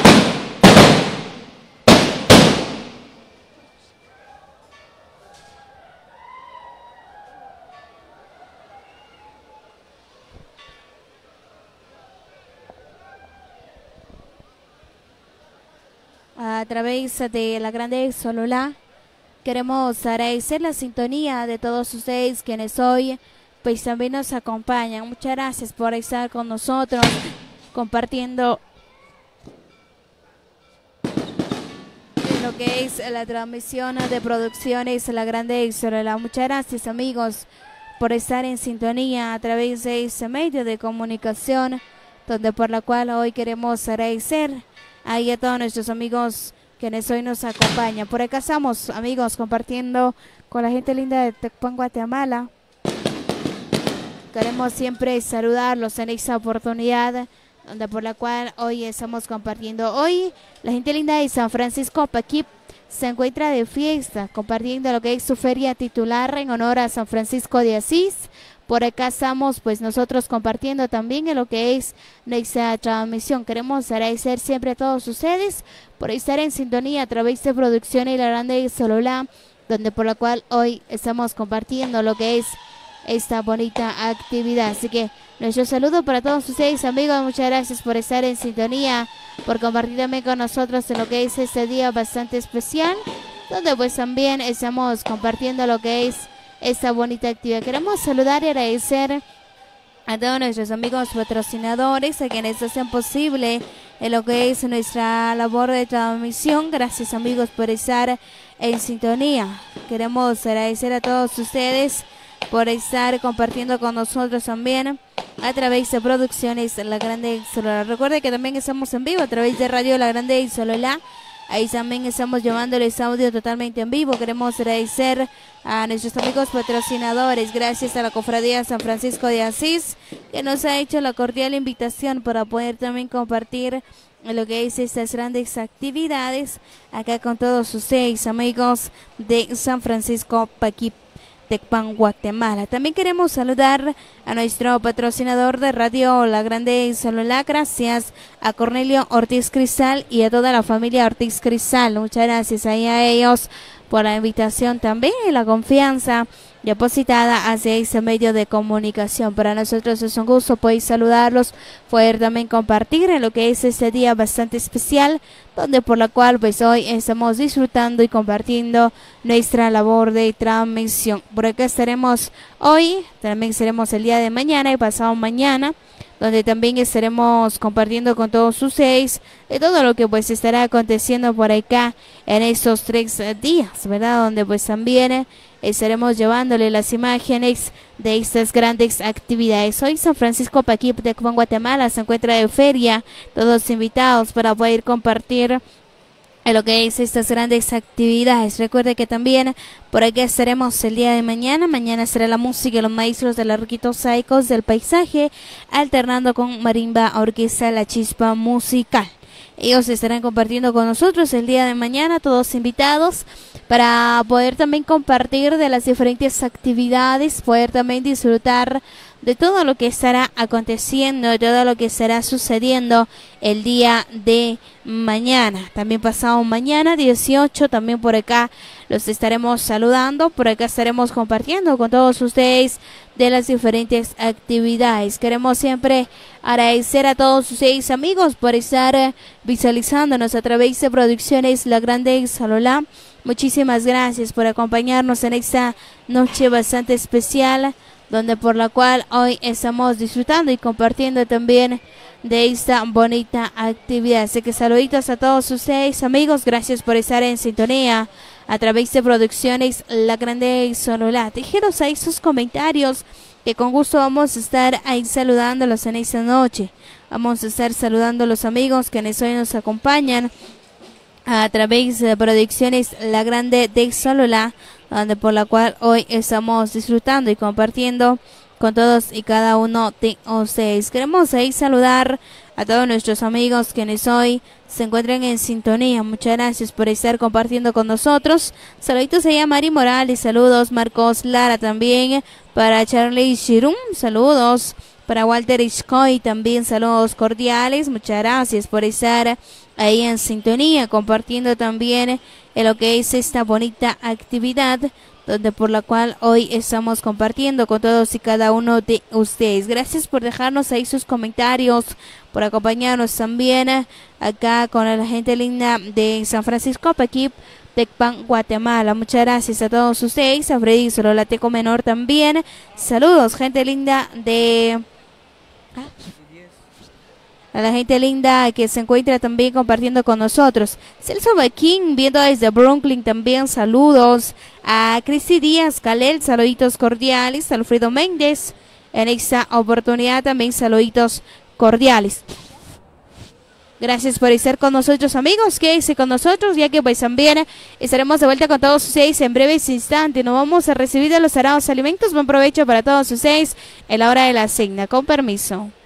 de la grande Sololá. Queremos agradecer la sintonía de todos ustedes quienes hoy pues también nos acompañan. Muchas gracias por estar con nosotros compartiendo lo que es la transmisión de producciones La Grande Ixolola. Muchas gracias, amigos, por estar en sintonía a través de este medio de comunicación, donde por la cual hoy queremos agradecer ahí a todos nuestros amigos quienes hoy nos acompañan. Por acá estamos, amigos, compartiendo con la gente linda de Tecpan, Guatemala. Queremos siempre saludarlos en esta oportunidad, donde por la cual hoy estamos compartiendo. Hoy la gente linda de San Francisco Paquip se encuentra de fiesta, compartiendo lo que es su feria titular en honor a San Francisco de Asís. Por acá estamos pues nosotros compartiendo también en lo que es nuestra transmisión. Queremos agradecer siempre a todos ustedes por estar en sintonía a través de Producciones La Grande Ixolola, donde por la cual hoy estamos compartiendo lo que es esta bonita actividad. Así que nuestro saludo para todos ustedes, amigos. Muchas gracias por estar en sintonía, por compartir también con nosotros en lo que es este día bastante especial, donde pues también estamos compartiendo lo que es esta bonita actividad. Queremos saludar y agradecer a todos nuestros amigos patrocinadores, a quienes hacen posible en lo que es nuestra labor de transmisión. Gracias, amigos, por estar en sintonía. Queremos agradecer a todos ustedes por estar compartiendo con nosotros también a través de Producciones La Grande Ixolola. Recuerde que también estamos en vivo a través de Radio La Grande Ixolola. Ahí también estamos llevándoles audio totalmente en vivo. Queremos agradecer a nuestros amigos patrocinadores, gracias a la Cofradía San Francisco de Asís, que nos ha hecho la cordial invitación para poder también compartir lo que es estas grandes actividades acá con todos ustedes, amigos de San Francisco Paquip, Tecpan, Guatemala. También queremos saludar a nuestro patrocinador de Radio La Grande Ixolola. Gracias a Cornelio Ortiz Cristal y a toda la familia Ortiz Cristal. Muchas gracias ahí a ellos por la invitación también y la confianza depositada hacia ese medio de comunicación. Para nosotros es un gusto poder saludarlos, poder también compartir en lo que es este día bastante especial, donde por la cual pues hoy estamos disfrutando y compartiendo nuestra labor de transmisión. Por acá estaremos hoy, también estaremos el día de mañana y pasado mañana, donde también estaremos compartiendo con todos ustedes de todo lo que pues estará aconteciendo por acá en estos 3 días, ¿verdad? Donde pues también estaremos llevándole las imágenes de estas grandes actividades. Hoy San Francisco Paquip, Tecpan, Guatemala se encuentra de feria, todos invitados para poder compartir en lo que es estas grandes actividades. Recuerde que también por aquí estaremos el día de mañana. Mañana será la música y los maestros de los riquitos saicos del paisaje, alternando con marimba, orquesta, la chispa musical. Ellos estarán compartiendo con nosotros el día de mañana, todos invitados, para poder también compartir de las diferentes actividades, poder también disfrutar de todo lo que estará aconteciendo, de todo lo que estará sucediendo el día de mañana. También pasado mañana, 18, también por acá los estaremos saludando, por acá estaremos compartiendo con todos ustedes de las diferentes actividades. Queremos siempre agradecer a todos ustedes, amigos, por estar visualizándonos a través de Producciones La Grande Ixolola. Muchísimas gracias por acompañarnos en esta noche bastante especial, donde por la cual hoy estamos disfrutando y compartiendo también de esta bonita actividad. Así que saluditos a todos ustedes, amigos, gracias por estar en sintonía a través de Producciones La Grande Ixolola. Déjenos ahí sus comentarios, que con gusto vamos a estar ahí saludándolos en esta noche. Vamos a estar saludando a los amigos que hoy nos acompañan a través de Producciones La Grande Ixolola, donde por la cual hoy estamos disfrutando y compartiendo con todos y cada uno de ustedes. Queremos ahí saludar a todos nuestros amigos quienes hoy se encuentran en sintonía. Muchas gracias por estar compartiendo con nosotros. Saluditos ahí a Mari Morales, saludos. Marcos Lara también, para Charlie Shirum, saludos. Para Walter Ishkoy también saludos cordiales. Muchas gracias por estar ahí en sintonía, compartiendo también en lo que es esta bonita actividad, donde por la cual hoy estamos compartiendo con todos y cada uno de ustedes. Gracias por dejarnos ahí sus comentarios, por acompañarnos también acá con la gente linda de San Francisco Paquip, Tecpan, Guatemala. Muchas gracias a todos ustedes, a Freddy Sololateco Menor también. Saludos, gente linda de A la gente linda que se encuentra también compartiendo con nosotros. Celso Bequín, viendo desde Brooklyn también, saludos. A Cristi Díaz, Calel, saluditos cordiales. Alfredo Méndez, en esta oportunidad también saluditos cordiales. Gracias por estar con nosotros, amigos. Quédense con nosotros, ya que pues también estaremos de vuelta con todos ustedes en breves instantes. Nos vamos a recibir de los sagrados alimentos. Buen provecho para todos ustedes en la hora de la cena. Con permiso.